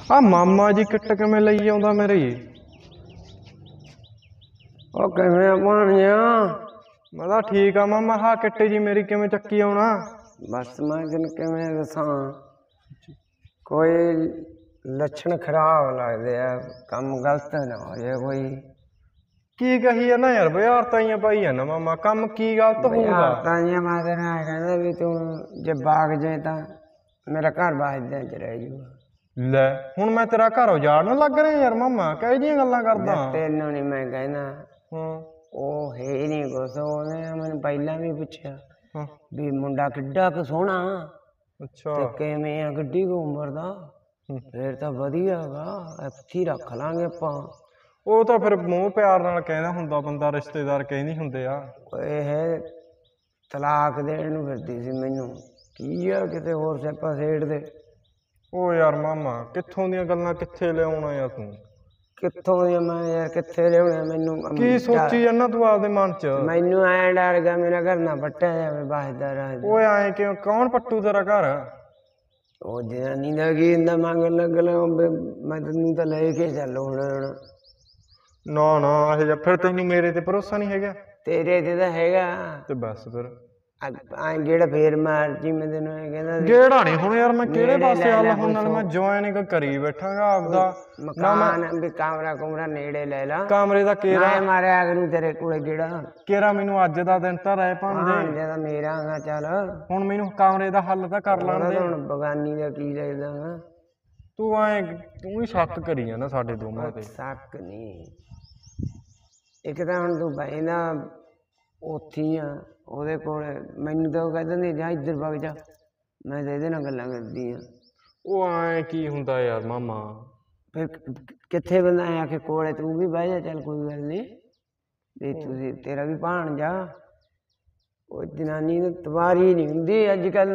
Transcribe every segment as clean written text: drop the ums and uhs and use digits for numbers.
ਆ ਮਾਮਾ ਜੀ ਕਿੱਟ ਕਿਵੇਂ ਲਈ ਆਉਂਦਾ ਮੇਰੇ? ਉਹ ਕਿਵੇਂ ਬਣਿਆ? ਮੈਂ ਤਾਂ ਠੀਕ ਆ ਮਾਮਾ। ਹਾਂ ਕਿੱਟ ਜੀ ਮੇਰੀ ਕਿਵੇਂ ਚੱਕੀ ਆਉਣਾ? ਬਸ ਮੈਂ ਤੈਨੂੰ ਕਿਵੇਂ ਦੱਸਾਂ, ਕੋਈ ਲੱਛਣ ਖਰਾਬ ਲੱਗਦੇ ਆ, ਕੰਮ ਗਲਤ ਨਾ ਹੋ ਜਾਏ ਕੋਈ। ਕੀ ਕਹੀ ਆ ਨਾ ਯਾਰ, ਬਿਹਾਰ ਤਾਈਆਂ ਪਾਈ ਆ ਨਾ ਮਾਮਾ, ਕੰਮ ਕੀ ਗਲਤ ਹੋਊਗਾ? ਤਾਂ ਜੀ ਮੈਂ ਤੈਨੂੰ ਐਂ ਕਹਿੰਦਾ ਵੀ ਤੂੰ ਜੇ ਬਾਗ ਜਾਏ ਤਾਂ ਮੇਰਾ ਘਰ ਬਾਜਦਿਆਂ ਚ ਰਹਿ ਜੂਗਾ। ਲੈ ਹੁਣ ਮੈਂ ਤੇਰਾ ਘਰ ਉਜਾੜਨ ਲੱਗ ਰਿਹਾ ਯਾਰ ਮਾਮਾ, ਕਿਹੋ ਜਿਹੀਆਂ ਗੱਲਾਂ ਕਰਦਾ? ਤੈਨੂੰ ਨੀ ਮੈਂ ਕਹਿੰਦਾ, ਹਾਂ ਉਹ ਹੈ ਹੀ ਨਹੀਂ ਕੁਛ। ਉਹਨੇ ਮੈਨੂੰ ਪਹਿਲਾਂ ਵੀ ਪੁੱਛਿਆ ਹਾਂ ਵੀ ਮੁੰਡਾ ਕਿੱਡਾ ਕੁ ਸੋਹਣਾ ਅੱਛਾ ਤੇ ਕਿਵੇਂ ਆ, ਕਿੱਡੀ ਕੁ ਉਮਰ ਦਾ? ਫੇਰ ਤਾਂ ਵਧੀਆ ਗਾ, ਇੱਥੇ ਰੱਖ ਲਾਂਗੇ ਆਪਾਂ। ਉਹ ਤਾਂ ਫਿਰ ਮੋਹ ਪਿਆਰ ਨਾਲ ਕਹਿੰਦਾ ਹੁੰਦਾ ਬੰਦਾ, ਰਿਸ਼ਤੇਦਾਰ ਕਹਿੰਦੇ ਹੁੰਦੇ ਆ। ਇਹ ਤਲਾਕ ਦੇਣ ਨੂੰ ਫਿਰਦੀ ਸੀ ਮੈਨੂੰ, ਕੀ ਆ ਕਿਤੇ ਹੋਰ ਸਿਆਪਾ ਸੇੜ ਦੇ। ਉਹ ਯਾਰ ਮਾਮਾ ਕਿੱਥੋਂ ਦੀਆਂ ਗੱਲਾਂ ਕਿੱਥੇ ਲਿਆਉਣਾ ਯਾਰ ਤੂੰ? ਕਿੱਥੋਂ ਦੀ ਮੈਂ ਯਾਰ, ਕਿੱਥੇ ਲਿਆਉਣਾ? ਮੈਨੂੰ ਕੀ ਸੋਚੀ ਜਾਂਦਾ ਤੂੰ ਆਪਦੇ ਮਨ ਚ? ਮੈਨੂੰ ਐਂ ਡਰ ਗਿਆ ਮੇਰਾ ਘਰ ਨਾ ਪੱਟਿਆ ਜਾਵੇ ਬਾਜਦਾ ਰਾਜ। ਓਏ ਐਂ ਕਿਉਂ? ਕੌਣ ਪੱਟੂ ਤੇਰਾ ਘਰ? ਉਹ ਜਨਾਨੀ ਦਾ ਕੀ ਹੁੰਦਾ ਮੰਗਣ ਲੱਗ ਲਿਆ, ਮੈਂ ਤੈਨੂੰ ਤਾਂ ਲੈ ਕੇ ਚੱਲੋ ਹੁਣ। ਨਾ ਨਾ ਇਹ ਜਾਂ ਫਿਰ ਤੈਨੂੰ ਮੇਰੇ ਤੇ ਭਰੋਸਾ ਨਹੀਂ ਹੈਗਾ? ਤੇਰੇ ਤੇ ਤਾਂ ਹੈਗਾ ਤੇ ਬਸ ਫਿਰ ਐਂ ਜਿਹੜਾ ਫੇਰ ਮਾਰ ਜੀ, ਮੈਂ ਤੈਨੂੰ ਇਹ ਕਹਿੰਦਾ ਗੇੜਾ ਨਹੀਂ ਹੁਣ ਯਾਰ। ਮੈਂ ਕਿਹੜੇ ਪਾਸੇ ਹਾਲ ਹੁਣ ਨਾਲ ਮੈਂ ਜੁਆਇਨ ਕਰੀ ਬੈਠਾਂਗਾ ਆਪਦਾ ਮਕਾਨ ਵੀ, ਕਮਰਾ ਕੁਮਰਾ ਨੇੜੇ ਲੈ ਲਾ। ਕਮਰੇ ਦਾ ਕੇਰਾ ਮਾਰਿਆ ਕਰੂ ਤੇਰੇ ਕੋਲੇ ਜਿਹੜਾ ਕੇਰਾ। ਮੈਨੂੰ ਅੱਜ ਦਾ ਦਿਨ ਤਾਂ ਰਹਿ ਪਾਉਂਦੇ ਜਿਆਦਾ ਮੇਰਾ ਗਾ। ਚੱਲ ਹੁਣ ਮੈਨੂੰ ਕਮਰੇ ਦਾ ਹੱਲ ਤਾਂ ਕਰ ਲੈਣ ਦੇ। ਹੁਣ ਬਗਾਨੀ ਦਾ ਕੀ ਲੱਗਦਾ ਗਾ? ਤੂੰ ਐਂ ਤੂੰ ਹੀ ਸ਼ੱਕ ਕਰੀ ਜਾਂਦਾ ਸਾਡੇ ਦੋਵਾਂ ਤੇ। ਸ਼ੱਕ ਨਹੀਂ, ਇੱਕ ਤਾਂ ਹੁਣ ਤੂੰ ਬੈਠਾ ਉੱਥੇ ਆ ਉਹਦੇ ਕੋਲ, ਮੈਨੂੰ ਤਾਂ ਉਹ ਕਹਿ ਦਿੰਦੇ ਜਾ ਇੱਧਰ ਵਗ ਜਾ, ਮੈਂ ਤਾਂ ਇਹਦੇ ਨਾਲ ਗੱਲਾਂ ਕਰਦੀ ਆ। ਉਹ ਐਂ ਕੀ ਹੁੰਦਾ ਯਾਰ ਮਾਮਾ? ਫਿਰ ਕਿੱਥੇ ਬੰਦਾ ਆ ਕੇ ਕੋਲੇ, ਤੂੰ ਵੀ ਬਹਿ ਜਾ, ਚੱਲ ਕੋਈ ਗੱਲ ਨਹੀਂ ਵੀ ਤੁਸੀਂ ਤੇਰਾ ਵੀ ਭਾਣ ਜਾ। ਉਹ ਜਨਾਨੀ ਨੂੰ ਤਵਾਰੀ ਨਹੀਂ ਹੁੰਦੀ ਅੱਜ ਕੱਲ,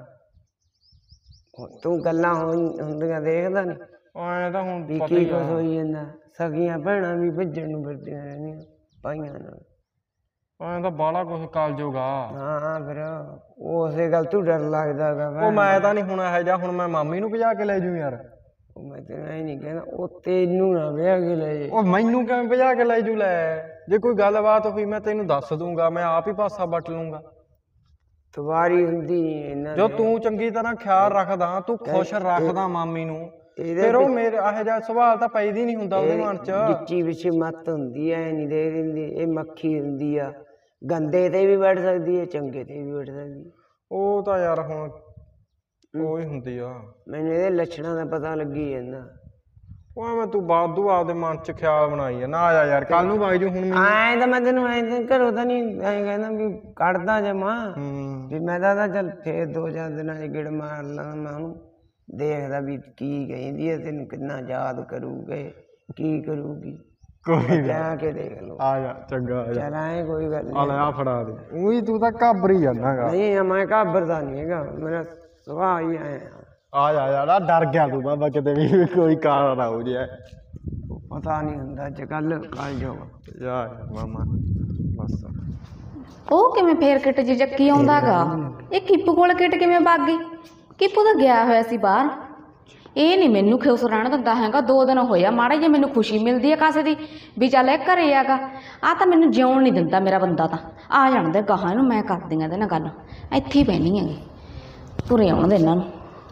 ਤੂੰ ਗੱਲਾਂ ਹੁੰਦੀਆਂ ਦੇਖਦਾ ਨੀ? ਐਂ ਤਾਂ ਹੁਣ ਵੀ ਕੀ ਕੁਛ ਹੋਈ ਜਾਂਦਾ। ਸਗੀਆਂ ਭੈਣਾਂ ਵੀ ਭੱਜਣ ਨੂੰ ਫਿਰਦੀਆਂ ਰਹਿੰਦੀਆਂ ਭਾਈਆਂ ਨਾਲ। ਐਂ ਤਾਂ ਬਾਹਲਾ ਕੁਛ ਕਾਲ ਜੋਗਾ। ਹਾਂ ਫਿਰ ਉਸੇ ਗੱਲ ਤੂੰ ਡਰ ਲੱਗਦਾ ਗਾ। ਉਹ ਮੈਂ ਤਾਂ ਨਹੀਂ ਹੁਣ ਇਹੋ ਜਿਹਾ, ਹੁਣ ਮੈਂ ਮਾਮੀ ਨੂੰ ਭਜਾ ਕੇ ਲੈ ਜੂ ਯਾਰ। ਉਹ ਮੈਂ ਤੈਨੂੰ ਇਹ ਨਹੀਂ ਕਹਿੰਦਾ, ਉਹ ਤੈਨੂੰ ਨਾ ਵਿਆਹ ਕੇ ਲੈ ਜੇ। ਉਹ ਮੈਨੂੰ ਕਿਵੇਂ ਭਜਾ ਕੇ ਲੈ ਜੂ? ਲੈ ਜੇ ਕੋਈ ਗੱਲਬਾਤ ਹੋਈ ਮੈਂ ਤੈਨੂੰ ਦੱਸ ਦੂੰਗਾ, ਮੈਂ ਆਪ ਹੀ ਪਾਸਾ ਵੱਟ ਲੂੰਗਾ। ਤਵਾਰੀ ਹੁੰਦੀ ਨੀ ਇਹਨਾਂ ਜੋ ਤੂੰ ਚੰਗੀ ਤਰ੍ਹਾਂ ਖਿਆਲ ਰੱਖਦਾ, ਤੂੰ ਖੁਸ਼ ਰੱਖਦਾ ਮਾਮੀ ਨੂੰ, ਫਿਰ ਉਹ ਮੇਰੇ ਇਹੋ ਜਿਹਾ ਸਵਾਲ ਤਾਂ ਪੈਦਾ ਹੀ ਨਹੀਂ ਹੁੰਦਾ ਉਹਦੇ ਮਨ ਚ। ਵਿੱਚੀ ਵਿੱਚ ਮੱਤ ਹੁੰਦੀ ਐ, ਨਹੀਂ ਦੇ ਦਿੰਦੀ। ਇਹ ਮੱਖੀ ਹੁੰਦੀ ਆ, ਗੰਦੇ ਤੇ ਵੀ ਬੈਠ ਸਕਦੀ ਹੈ, ਚੰਗੇ ਤੇ ਵੀ ਬੈਠ ਸਕਦੀ। ਉਹ ਤਾਂ ਯਾਰ ਹੁਣ ਉਹ ਹੀ ਹੁੰਦੀ ਆ। ਮੈਨੂੰ ਇਹਦੇ ਲੱਛਣਾਂ ਦਾ ਪਤਾ ਲੱਗੀ ਜਾਂਦਾ। ਉਹ ਐਵੇਂ ਤੂੰ ਬਾਦੂ ਆਪਦੇ ਮਨ ਚ ਖਿਆਲ ਬਣਾਈ ਆ ਨਾ। ਆ ਜਾ ਯਾਰ ਕੱਲ ਨੂੰ ਵਗ ਜੂ। ਹੁਣ ਐਂ ਤਾਂ ਮੈਂ ਤੈਨੂੰ ਐਂ ਘਰੋਂ ਤਾਂ ਨਹੀਂ ਐਂ ਕਹਿੰਦਾ ਵੀ ਕੱਢਦਾ ਜਮਾ ਵੀ। ਮੈਂ ਤਾਂ ਚੱਲ ਫੇਰ 2-4 ਦਿਨਾਂ ਚ ਗੇੜ ਮਾਰ ਲਾਂ, ਮੈਂ ਉਹਨੂੰ ਦੇਖਦਾ ਵੀ ਕੀ ਕਹਿੰਦੀ ਹੈ, ਤੈਨੂੰ ਕਿੰਨਾ ਯਾਦ ਕਰੂਗੇ, ਕੀ ਕਰੂਗੀ। ਕੋਈ ਜਾ ਕੇ ਦੇਖ ਲਓ। ਆ ਜਾ ਚੰਗਾ ਆ ਜਾ। ਚੱਲ ਐਂ ਕੋਈ ਗੱਲ ਆ ਲੈ ਆ ਫੜਾ ਦੇ। ਉਹੀ ਤੂੰ ਤਾਂ ਘਾਬਰੀ ਜਾਂਦਾਗਾ। ਨਹੀਂ ਮੈਂ ਘਾਬਰਦਾ ਨਹੀਂ ਹੈਗਾ, ਮੇਰਾ ਸੁਭਾਅ ਹੀ ਐ। ਆ ਜਾ ਯਾਰ, ਡਰ ਗਿਆ ਤੂੰ ਬਾਬਾ ਕਿਤੇ ਵੀ ਕੋਈ ਕਾਰਨ ਨਾ ਹੋ ਜਾਏ। ਪਤਾ ਨਹੀਂ ਹੁੰਦਾ ਅੱਜ ਕੱਲ ਕੱਲ ਜੋ ਯਾਰ ਮਾਮਾ ਬਸ। ਉਹ ਕਿਵੇਂ ਫੇਰ ਕਿੱਟ ਜੀ ਚੱਕੀ ਆਉਂਦਾਗਾ? ਇਹ ਕਿੱਪੂ ਕੋਲ ਕਿੱਟ ਕਿਵੇਂ ਵਗ ਗਈ? ਕਿੱਪੂ ਤਾਂ ਗਿਆ ਹੋਇਆ ਸੀ ਬਾਹਰ। ਇਹ ਨਹੀਂ ਮੈਨੂੰ ਖੁਸ਼ ਰਹਿਣ ਦਿੰਦਾ ਹੈਗਾ। 2 ਦਿਨ ਹੋਇਆ ਮਾੜੇ ਜੇ ਮੈਨੂੰ ਖੁਸ਼ੀ ਮਿਲਦੀ ਹੈ ਕਾਸੇ ਦੀ ਵੀ ਚੱਲ ਇਹ ਘਰੇ ਆਗਾ। ਆ ਤਾਂ ਮੈਨੂੰ ਜਿਉਣ ਨਹੀਂ ਦਿੰਦਾ ਮੇਰਾ ਬੰਦਾ। ਤਾਂ ਆ ਜਾਣ ਦੇ ਗਾਹਾਂ ਇਹਨੂੰ, ਮੈਂ ਕਰਦੀ ਹਾਂ ਇਹਦੇ ਨਾਲ ਗੱਲ। ਇੱਥੇ ਹੀ ਬਹਿਨੀ ਹੈਗੀ, ਤੁਰੇ ਆਉਣ ਦੇ ਇਹਨਾਂ ਨੂੰ।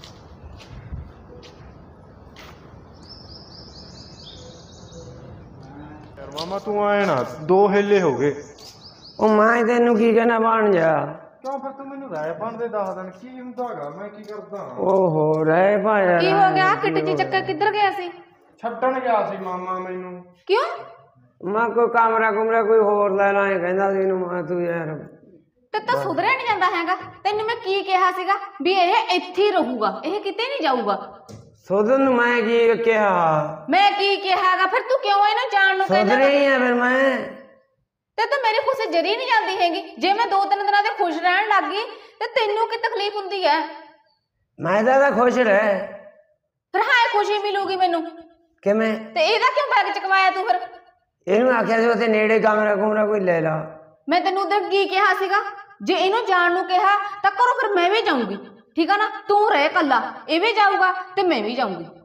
ਯਾਰ ਮਾਮਾ ਤੂੰ ਆਏ ਨਾ, 2 ਹੇਲੇ ਹੋ ਗਏ। ਉਹ ਮੈਂ ਤੈਨੂੰ ਕੀ ਕਹਿਣਾ ਬਣ ਜਾ। ਕਿਉਂ ਫਿਰ ਤੂੰ ਮੈਨੂੰ ਰਾਏ ਬਣ ਦੇ 10 ਦਿਨ ਕੀ ਹੁੰਦਾਗਾ? ਮੈਂ ਕੀ ਕਰਦਾ? ਓਹੋ ਰਹਿ ਭਾਇਆ। ਕੀ ਹੋ ਗਿਆ? ਕਿੱਟ ਜੀ ਚੱਕਾ ਕਿੱਧਰ ਗਿਆ ਸੀ? ਛੱਡਣ ਗਿਆ ਸੀ ਮਾਮਾ ਮੈਨੂੰ। ਕਿਉਂ? ਮੈਂ ਕੋਈ ਕਮਰਾ ਕੁਮਰਾ ਕੋਈ ਹੋਰ ਲੈ ਲਾਂ ਕਹਿੰਦਾ ਸੀ ਇਹਨੂੰ। ਮੈਂ ਤੂੰ ਯਾਰ ਤੇ ਤਾਂ ਸੁਧਰਿਆ ਨਹੀਂ ਜਾਂਦਾ ਹੈਗਾ। ਤੈਨੂੰ ਮੈਂ ਕੀ ਕਿਹਾ ਸੀਗਾ ਵੀ ਇਹ ਇੱਥੇ ਹੀ ਰਹੂਗਾ, ਇਹ ਕਿਤੇ ਨਹੀਂ ਜਾਊਗਾ। ਸੋਧਨ ਨੂੰ ਮੈਂ ਕੀ ਕਿਹਾ? ਮੈਂ ਕੀ ਕਿਹਾਗਾ? ਫਿਰ ਤੂੰ ਕਿਉਂ ਇਹਨੂੰ ਜਾਣ ਨੂੰ ਕਹਿੰਦਾ? ਸੋਧ ਰਹੀ ਆ ਫਿਰ ਮੈਂ। ਤੇ ਤੂੰ ਮੇਰੀ ਖੁਸ਼ੀ ਜਰੀ ਨਹੀਂ ਜਾਂਦੀ ਹੈਗੀ। ਜੇ ਮੈਂ 2-3 ਦਿਨਾਂ ਦੇ ਖੁਸ਼ ਰਹਿਣ ਲੱਗ ਗਈ ਤੇ ਤੈਨੂੰ ਕੀ ਤਕਲੀਫ ਹੁੰਦੀ ਹੈ? ਮੈਂ ਤਾਂ ਖੁਸ਼ ਰਹਿ। ਫਿਰ ਹਾਂ ਖੁਸ਼ੀ ਮਿਲੂਗੀ ਮੈਨੂੰ। ਕਿਵੇਂ? ਤੇ ਇਹਦਾ ਕਿਉਂ ਬੈਗ ਚਕਵਾਇਆ ਤੂੰ? ਫਿਰ ਇਹਨੂੰ ਆਖਿਆ ਸੀ ਉੱਥੇ ਨੇੜੇ ਕਮਰਾ ਕੁਮਰਾ ਕੋਈ ਲੈ ਲਾ। ਮੈਂ ਤੈਨੂੰ ਉਧਰ ਕੀ ਕਿਹਾ ਸੀਗਾ? ਜੇ ਇਹਨੂੰ ਜਾਣ ਨੂੰ ਕਿਹਾ ਤਾਂ ਕਰੋ, ਫਿਰ ਮੈਂ ਵੀ ਜਾਊਂਗੀ। ਠੀਕ ਆ ਨਾ? ਤੂੰ ਰਹਿ ਕੱਲਾ, ਇਹ ਵੀ ਜਾਊਗਾ ਤੇ ਮੈਂ ਵੀ ਜਾਊਂਗੀ।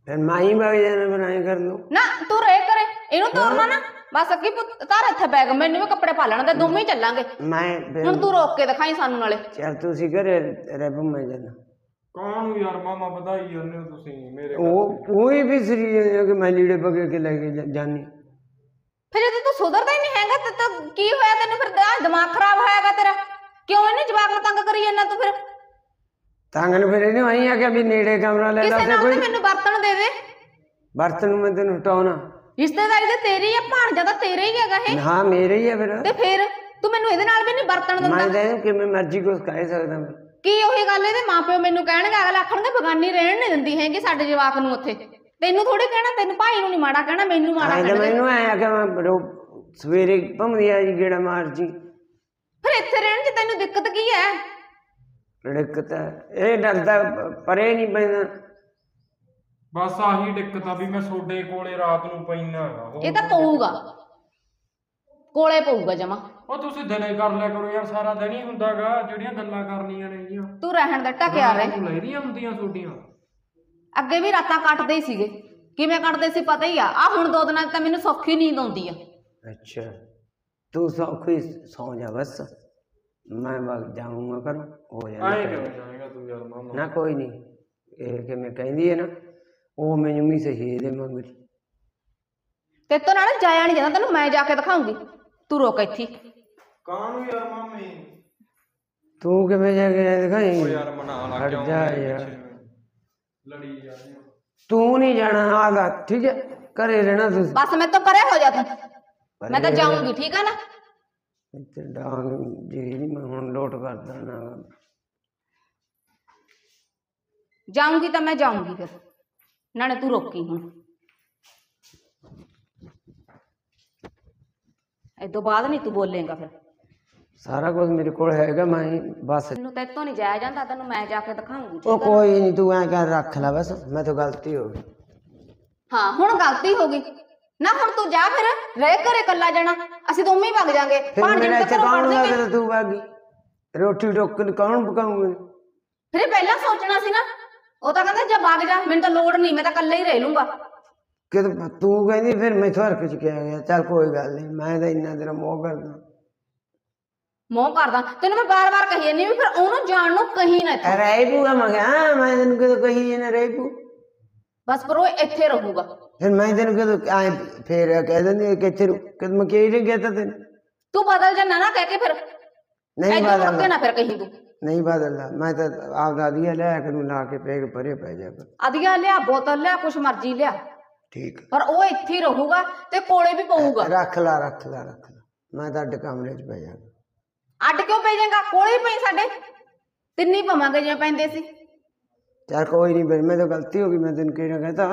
ਫਿਰ ਮਾਈ ਵਗ ਜਾਣਾ ਬਣਾਈ ਕਰ ਲੂ। ਨਾ ਤੂੰ ਰਹਿ ਕਰੇ ਇਹਨੂੰ ਤੋਰਨਾ ਨਾ ਬਸ ਅੱਗੇ ਤਾਰ ਇੱਥੇ ਬੈਗ ਮੈਨੂੰ ਵੀ ਕੱਪੜੇ ਪਾ ਲੈਣ ਤੇ ਦੋਵੇਂ ਹੀ ਚੱਲਾਂਗੇ। ਮੈਂ ਹੁਣ ਤੂੰ ਰੋਕ ਕੇ ਦਿਖਾਈ ਸਾਨੂੰ ਨਾਲੇ। ਚੱਲ ਤੁਸੀਂ ਘਰੇ ਰਹਿ ਪੂ ਮੈਂ ਜਾਣਾ। ਕਾਹਨੂੰ ਯਾਰ ਮਾਮਾ ਵਧਾਈ ਜਾਂਦੇ ਹੋ ਤੁਸੀਂ ਮੇਰੇ ਉਹ ਕੋਈ ਵੀ ਸਰੀ ਕਿ ਮੈਂ ਲੀੜੇ ਪਕੇ ਕੇ ਲੈ ਕੇ ਜਾਨੀ। ਫਿਰ ਜੇ ਤੂੰ ਸੁਧਰਦਾ ਹੀ ਨਹੀਂ ਹੈਗਾ ਤੇ ਕੀ ਹੋਇਆ ਤੈਨੂੰ? ਫਿਰ ਦਿਮਾਗ ਖਰਾਬ ਹੋਇਆਗਾ ਤੇਰਾ। ਕਿਉਂ ਇਹਨੇ ਜਵਾਬ ਨੂੰ ਤੰਗ ਕਰੀ ਜਾਂਦਾ ਤੂੰ? ਫਿਰ ਤੰਗ ਨੂੰ ਫਿਰ ਇਹਨੂੰ ਆਈ ਆ ਕਿ ਵੀ ਨੇੜੇ ਕਮਰਾ ਲੈ ਲਾ। ਕਿਸੇ ਨਾਲ ਤੇ ਮੈਨੂੰ ਬਰਤਨ ਦੇ ਦੇ। ਬਰਤਨ ਨੂੰ ਮੈਂ ਤੈਨੂੰ ਹਟਾਉਣਾ। ਰਿਸ਼ਤੇਦਾਰੀ ਤੇ ਤੇਰੀ ਆ, ਭਾਣਜਾ ਤਾਂ ਤੇਰਾ ਹੀ ਹੈਗਾ ਇਹ। ਹਾਂ ਮੇਰੇ ਹੀ ਆ ਫਿਰ। ਤੇ ਫਿਰ ਤੂੰ ਮੈਨੂੰ ਇਹਦੇ ਨਾਲ ਵੀ ਨਹੀਂ ਬਰਤਨ ਦਿੰਦਾ। ਮੈਂ ਤਾਂ ਕਿਵੇਂ ਮਰਜ਼ੀ ਕੁਛ ਕਹਿ ਸਕਦਾ ਮੈਂ। ਕੀ ਉਹੀ ਗੱਲ ਇਹਦੇ ਮਾਪਿਓ ਮੈਨੂੰ ਕਹਿਣਗੇ, ਅਗਲਾ ਆਖਣਗੇ ਬਗਾਨੀ ਰਹਿਣ ਨਹੀਂ ਦਿੰਦੀ ਹੈਗੀ ਸਾਡੇ ਜਵਾਕ ਨੂੰ ਉੱਥੇ। ਤੈਨੂੰ ਥੋੜੀ ਕਹਿਣਾ, ਤੈਨੂੰ ਭਾਈ ਨੂੰ ਨਹੀਂ ਮਾੜਾ ਕਹਿਣਾ, ਮੈਨੂੰ ਮਾੜਾ ਕਹਿਣਾ। ਮੈਨੂੰ ਆਇਆ ਕਿ ਮੈਂ ਸਵੇਰੇ ਭੰਮਦੀ ਆ ਜੀ ਗੇੜਾ ਮਾਰ ਜੀ। ਫਿਰ ਇੱਥੇ ਰਹਿਣ ਚ ਤੈਨੂੰ ਦਿੱਕਤ ਕੀ ਹੈ? ਦਿੱਕਤ ਇਹ ਡਰਦਾ ਪਰੇ ਨਹੀਂ ਪੈਂਦਾ। ਬਸ ਆਹੀ ਦਿੱਕਤ ਆ ਵੀ ਮੈਂ ਤੁਹਾਡੇ ਕੋਲੇ ਰਾਤ ਨੂੰ ਪੈਣਾ ਹੈਗਾ। ਇਹ ਤਾਂ ਪਊਗਾ, ਕੋਲੇ ਪਊਗਾ ਜਮਾ। ਉਹ ਤੁਸੀਂ ਦਿਨੇ ਕਰ ਲਿਆ ਕਰੋ ਯਾਰ, ਸਾਰਾ ਦਿਨ ਹੀ ਹੁੰਦਾਗਾ ਜਿਹੜੀਆਂ ਗੱਲਾਂ ਕਰਨੀਆਂ ਨੇਗੀਆਂ। ਤੂੰ ਰਹਿਣ ਦਾ ਟਕਿਆ ਰਹੇ। ਲੈਦੀਆਂ ਹੁੰਦੀਆਂ ਤੁਹਾਡੀਆਂ। ਅੱਗੇ ਵੀ ਰਾਤਾਂ ਕੱਟਦੇ ਹੀ ਸੀਗੇ। ਕਿਵੇਂ ਕੱਟਦੇ ਸੀ ਪਤਾ ਹੀ ਆ। ਆ ਹੁਣ 2 ਦਿਨਾਂ ਚ ਤਾਂ ਮੈਨੂੰ ਸੌਖੀ ਨੀਂਦ ਆਉਂਦੀ ਆ। ਅੱਛਾ ਤੂੰ ਸੌਖੀ ਸੌ ਜਾ ਬਸ, ਮੈਂ ਵਗ ਜਾਊਂਗਾ ਕਰ ਹੋ ਜਾਣਾ। ਆਏ ਕਿਵੇਂ ਜਾਏਗਾ ਤੂੰ ਯਾਰ ਮਾਮਾ? ਨਾ ਕੋਈ ਨਹੀਂ, ਇਹ ਕਿਵੇਂ ਕਹਿੰਦੀ ਹੈ ਨਾ ਉਹ ਮੈਨੂੰ ਵੀ ਸਹੀ ਇਹਦੇ ਮੰਗਦੀ। ਤੇ ਤੋਂ ਨਾਲ ਜਾਇਆ ਨਹੀਂ ਜਾਂਦਾ, ਤੈਨੂੰ ਮੈਂ ਜਾ ਕੇ ਦਿਖਾਉਂਗੀ। ਤੂੰ ਰੁਕ ਇੱਥੇ। ਕਾਹਨੂੰ ਯਾਰ ਮਾਮੀ? ਤੂੰ ਕਿਵੇਂ ਜਾ ਕੇ ਦਿਖਾਈ? ਉਹ ਯਾਰ ਮਨਾ ਲਾ ਕਿਉਂ ਯਾਰ ਲੜੀ ਜਾਂਦੇ ਹੋ। ਤੂੰ ਨਹੀਂ ਜਾਣਾ ਆਦਾ ਠੀਕ ਹੈ, ਘਰੇ ਰਹਿਣਾ ਤੂੰ। ਬਸ ਮੈਂ ਤੋਂ ਪਰੇ ਹੋ ਜਾ ਤੂੰ। ਮੈਂ ਤਾਂ ਜਾਊਂਗੀ ਠੀਕ ਆ ਨਾ। ਇੱਥੇ ਡਾਂਗ ਜੀ ਨਹੀਂ ਮੈਂ ਹੁਣ ਲੋਟ ਕਰਦਾ ਨਾ। ਜਾਊਂਗੀ ਤਾਂ ਮੈਂ ਜਾਊਂਗੀ ਫਿਰ। ਨਾਲੇ ਤੂੰ ਰੋਕੀ ਹੁਣ। ਇਹ ਤੋਂ ਬਾਅਦ ਨਹੀਂ ਤੂੰ ਬੋਲੇਗਾ ਫਿਰ। ਸਾਰਾ ਕੁਝ ਮੇਰੇ ਕੋਲ ਹੈਗਾ, ਮੈਂ ਬਸ। ਤੈਨੂੰ ਤੇ ਤੋਂ ਨਹੀਂ ਜਾਇਆ ਜਾਂਦਾ, ਤੈਨੂੰ ਮੈਂ ਜਾ ਕੇ ਦਿਖਾਉਂਗੀ। ਉਹ ਕੋਈ ਨਹੀਂ, ਤੂੰ ਐ ਕਰ ਰੱਖ ਲੈ ਬਸ, ਮੈਂ ਤਾਂ ਗਲਤੀ ਹੋ ਗਈ। ਹਾਂ ਹੁਣ ਗਲਤੀ ਹੋ ਗਈ ਨਾ। ਹੁਣ ਤੂੰ ਜਾ ਫਿਰ, ਰਹਿ ਘਰੇ ਕੱਲਾ ਜਾਣਾ। ਅਸੀਂ ਦੋਵੇਂ ਹੀ ਵਗ ਜਾਾਂਗੇ। ਮੇਰਾ ਇੱਥੇ ਕੌਣ ਲੱਗਦਾ? ਤੂੰ ਬਾਗੀ ਰੋਟੀ ਟੋਕ ਕੌਣ ਪਕਾਉਂਗਾ? ਫਿਰ ਇਹ ਪਹਿਲਾਂ ਸੋਚਣਾ ਸੀ ਨਾ। ਉਹ ਤਾਂ ਕਹਿੰਦਾ ਜੇ ਵਗ ਜਾ, ਮੈਨੂੰ ਤਾਂ ਲੋੜ ਨਹੀਂ, ਮੈਂ ਤਾਂ ਕੱਲਾ ਹੀ ਰਹਿ ਲੂੰਗਾ। ਕਿ ਤੂੰ ਕਹਿੰਦੀ ਫਿਰ ਮੈਂ ਹਰਕ ਚ ਕਿਹਾ ਗਿਆ। ਚੱਲ ਕੋਈ ਗੱਲ ਨਹੀਂ, ਮੈਂ ਤਾਂ ਇੰਨਾ ਤੇਰਾ ਮੋਹ ਕਰਦਾ। ਮੋਹ ਕਰਦਾ ਤੈਨੂੰ ਮੈਂ ਬਾਰ-ਬਾਰ ਕਹੀ ਜਾਂਦੀ ਵੀ ਫਿਰ ਉਹਨੂੰ ਜਾਣ ਨੂੰ ਕਹੀ ਨਾ ਇੱਥੇ। ਰਹਿ ਪੂਗਾ ਮੈਂ ਕਿਹਾ, ਮੈਂ ਤੈਨੂੰ ਕਦੋਂ ਕਹੀ ਨਾ ਰਹਿ ਪੂ। ਬਸ ਪਰ ਉਹ ਇੱਥੇ ਰਹੂਗਾ। ਫਿਰ ਮੈਂ ਤੈਨੂੰ ਕਦੋਂ ਆਏ ਫੇਰ ਕਹਿ ਦਿੰਦੀ ਕਿ ਇੱਥੇ ਕਦ ਮੈਂ ਕਿਹੜੀ ਨਹੀਂ ਗਿਆ ਤੈਨੂੰ। ਤੂੰ ਬਦਲ ਜਾਣਾ ਨਾ ਕਹਿ ਕੇ ਫਿਰ। ਨਹੀਂ ਬਦਲਦਾ ਨਾ ਫਿਰ ਕਹੀਂ ਤੂੰ। ਨਹੀਂ ਬਦਲਦਾ, ਮੈਂ ਤਾਂ ਆਪਦਾ ਅਧੀਆ ਲਿਆ ਕੇ ਨੂੰ ਲਾ ਕੇ ਪੈਗ ਪਰੇ ਪੈ ਜਾ। ਅਧੀਆ ਲਿਆ, ਬੋਤਲ ਲਿਆ, ਕੁਛ ਮਰਜ਼ੀ ਲਿਆ, ਠੀਕ। ਪਰ ਉਹ ਇੱਥੇ ਹੀ ਰਹੂਗਾ ਤੇ ਕੋਲੇ ਵੀ ਪਊਗਾ। ਰੱਖ ਲਾ ਰੱਖ ਲਾ ਰੱਖ ਲਾ, ਮੈਂ ਤਾਂ ਅੱਡ ਕਮਰੇ ਚ ਪੈ ਜਾਗਾ। ਅੱਡ ਕਿਉਂ ਪੈ ਜਾਏਗਾ? ਕੋਲੇ ਹੀ ਪਈ ਸਾਡੇ। ਤਿੰਨੀ ਪਵਾਂਗੇ ਜਿਵੇਂ ਪੈਂਦੇ ਸੀ। ਚੱਲ ਕੋਈ ਨਹੀਂ, ਫਿਰ ਮੈਂ ਤਾਂ ਗਲਤੀ ਹੋ ਗਈ, ਮੈਂ ਤੈਨੂੰ ਕਿਹੜਾ ਕਹਤਾ।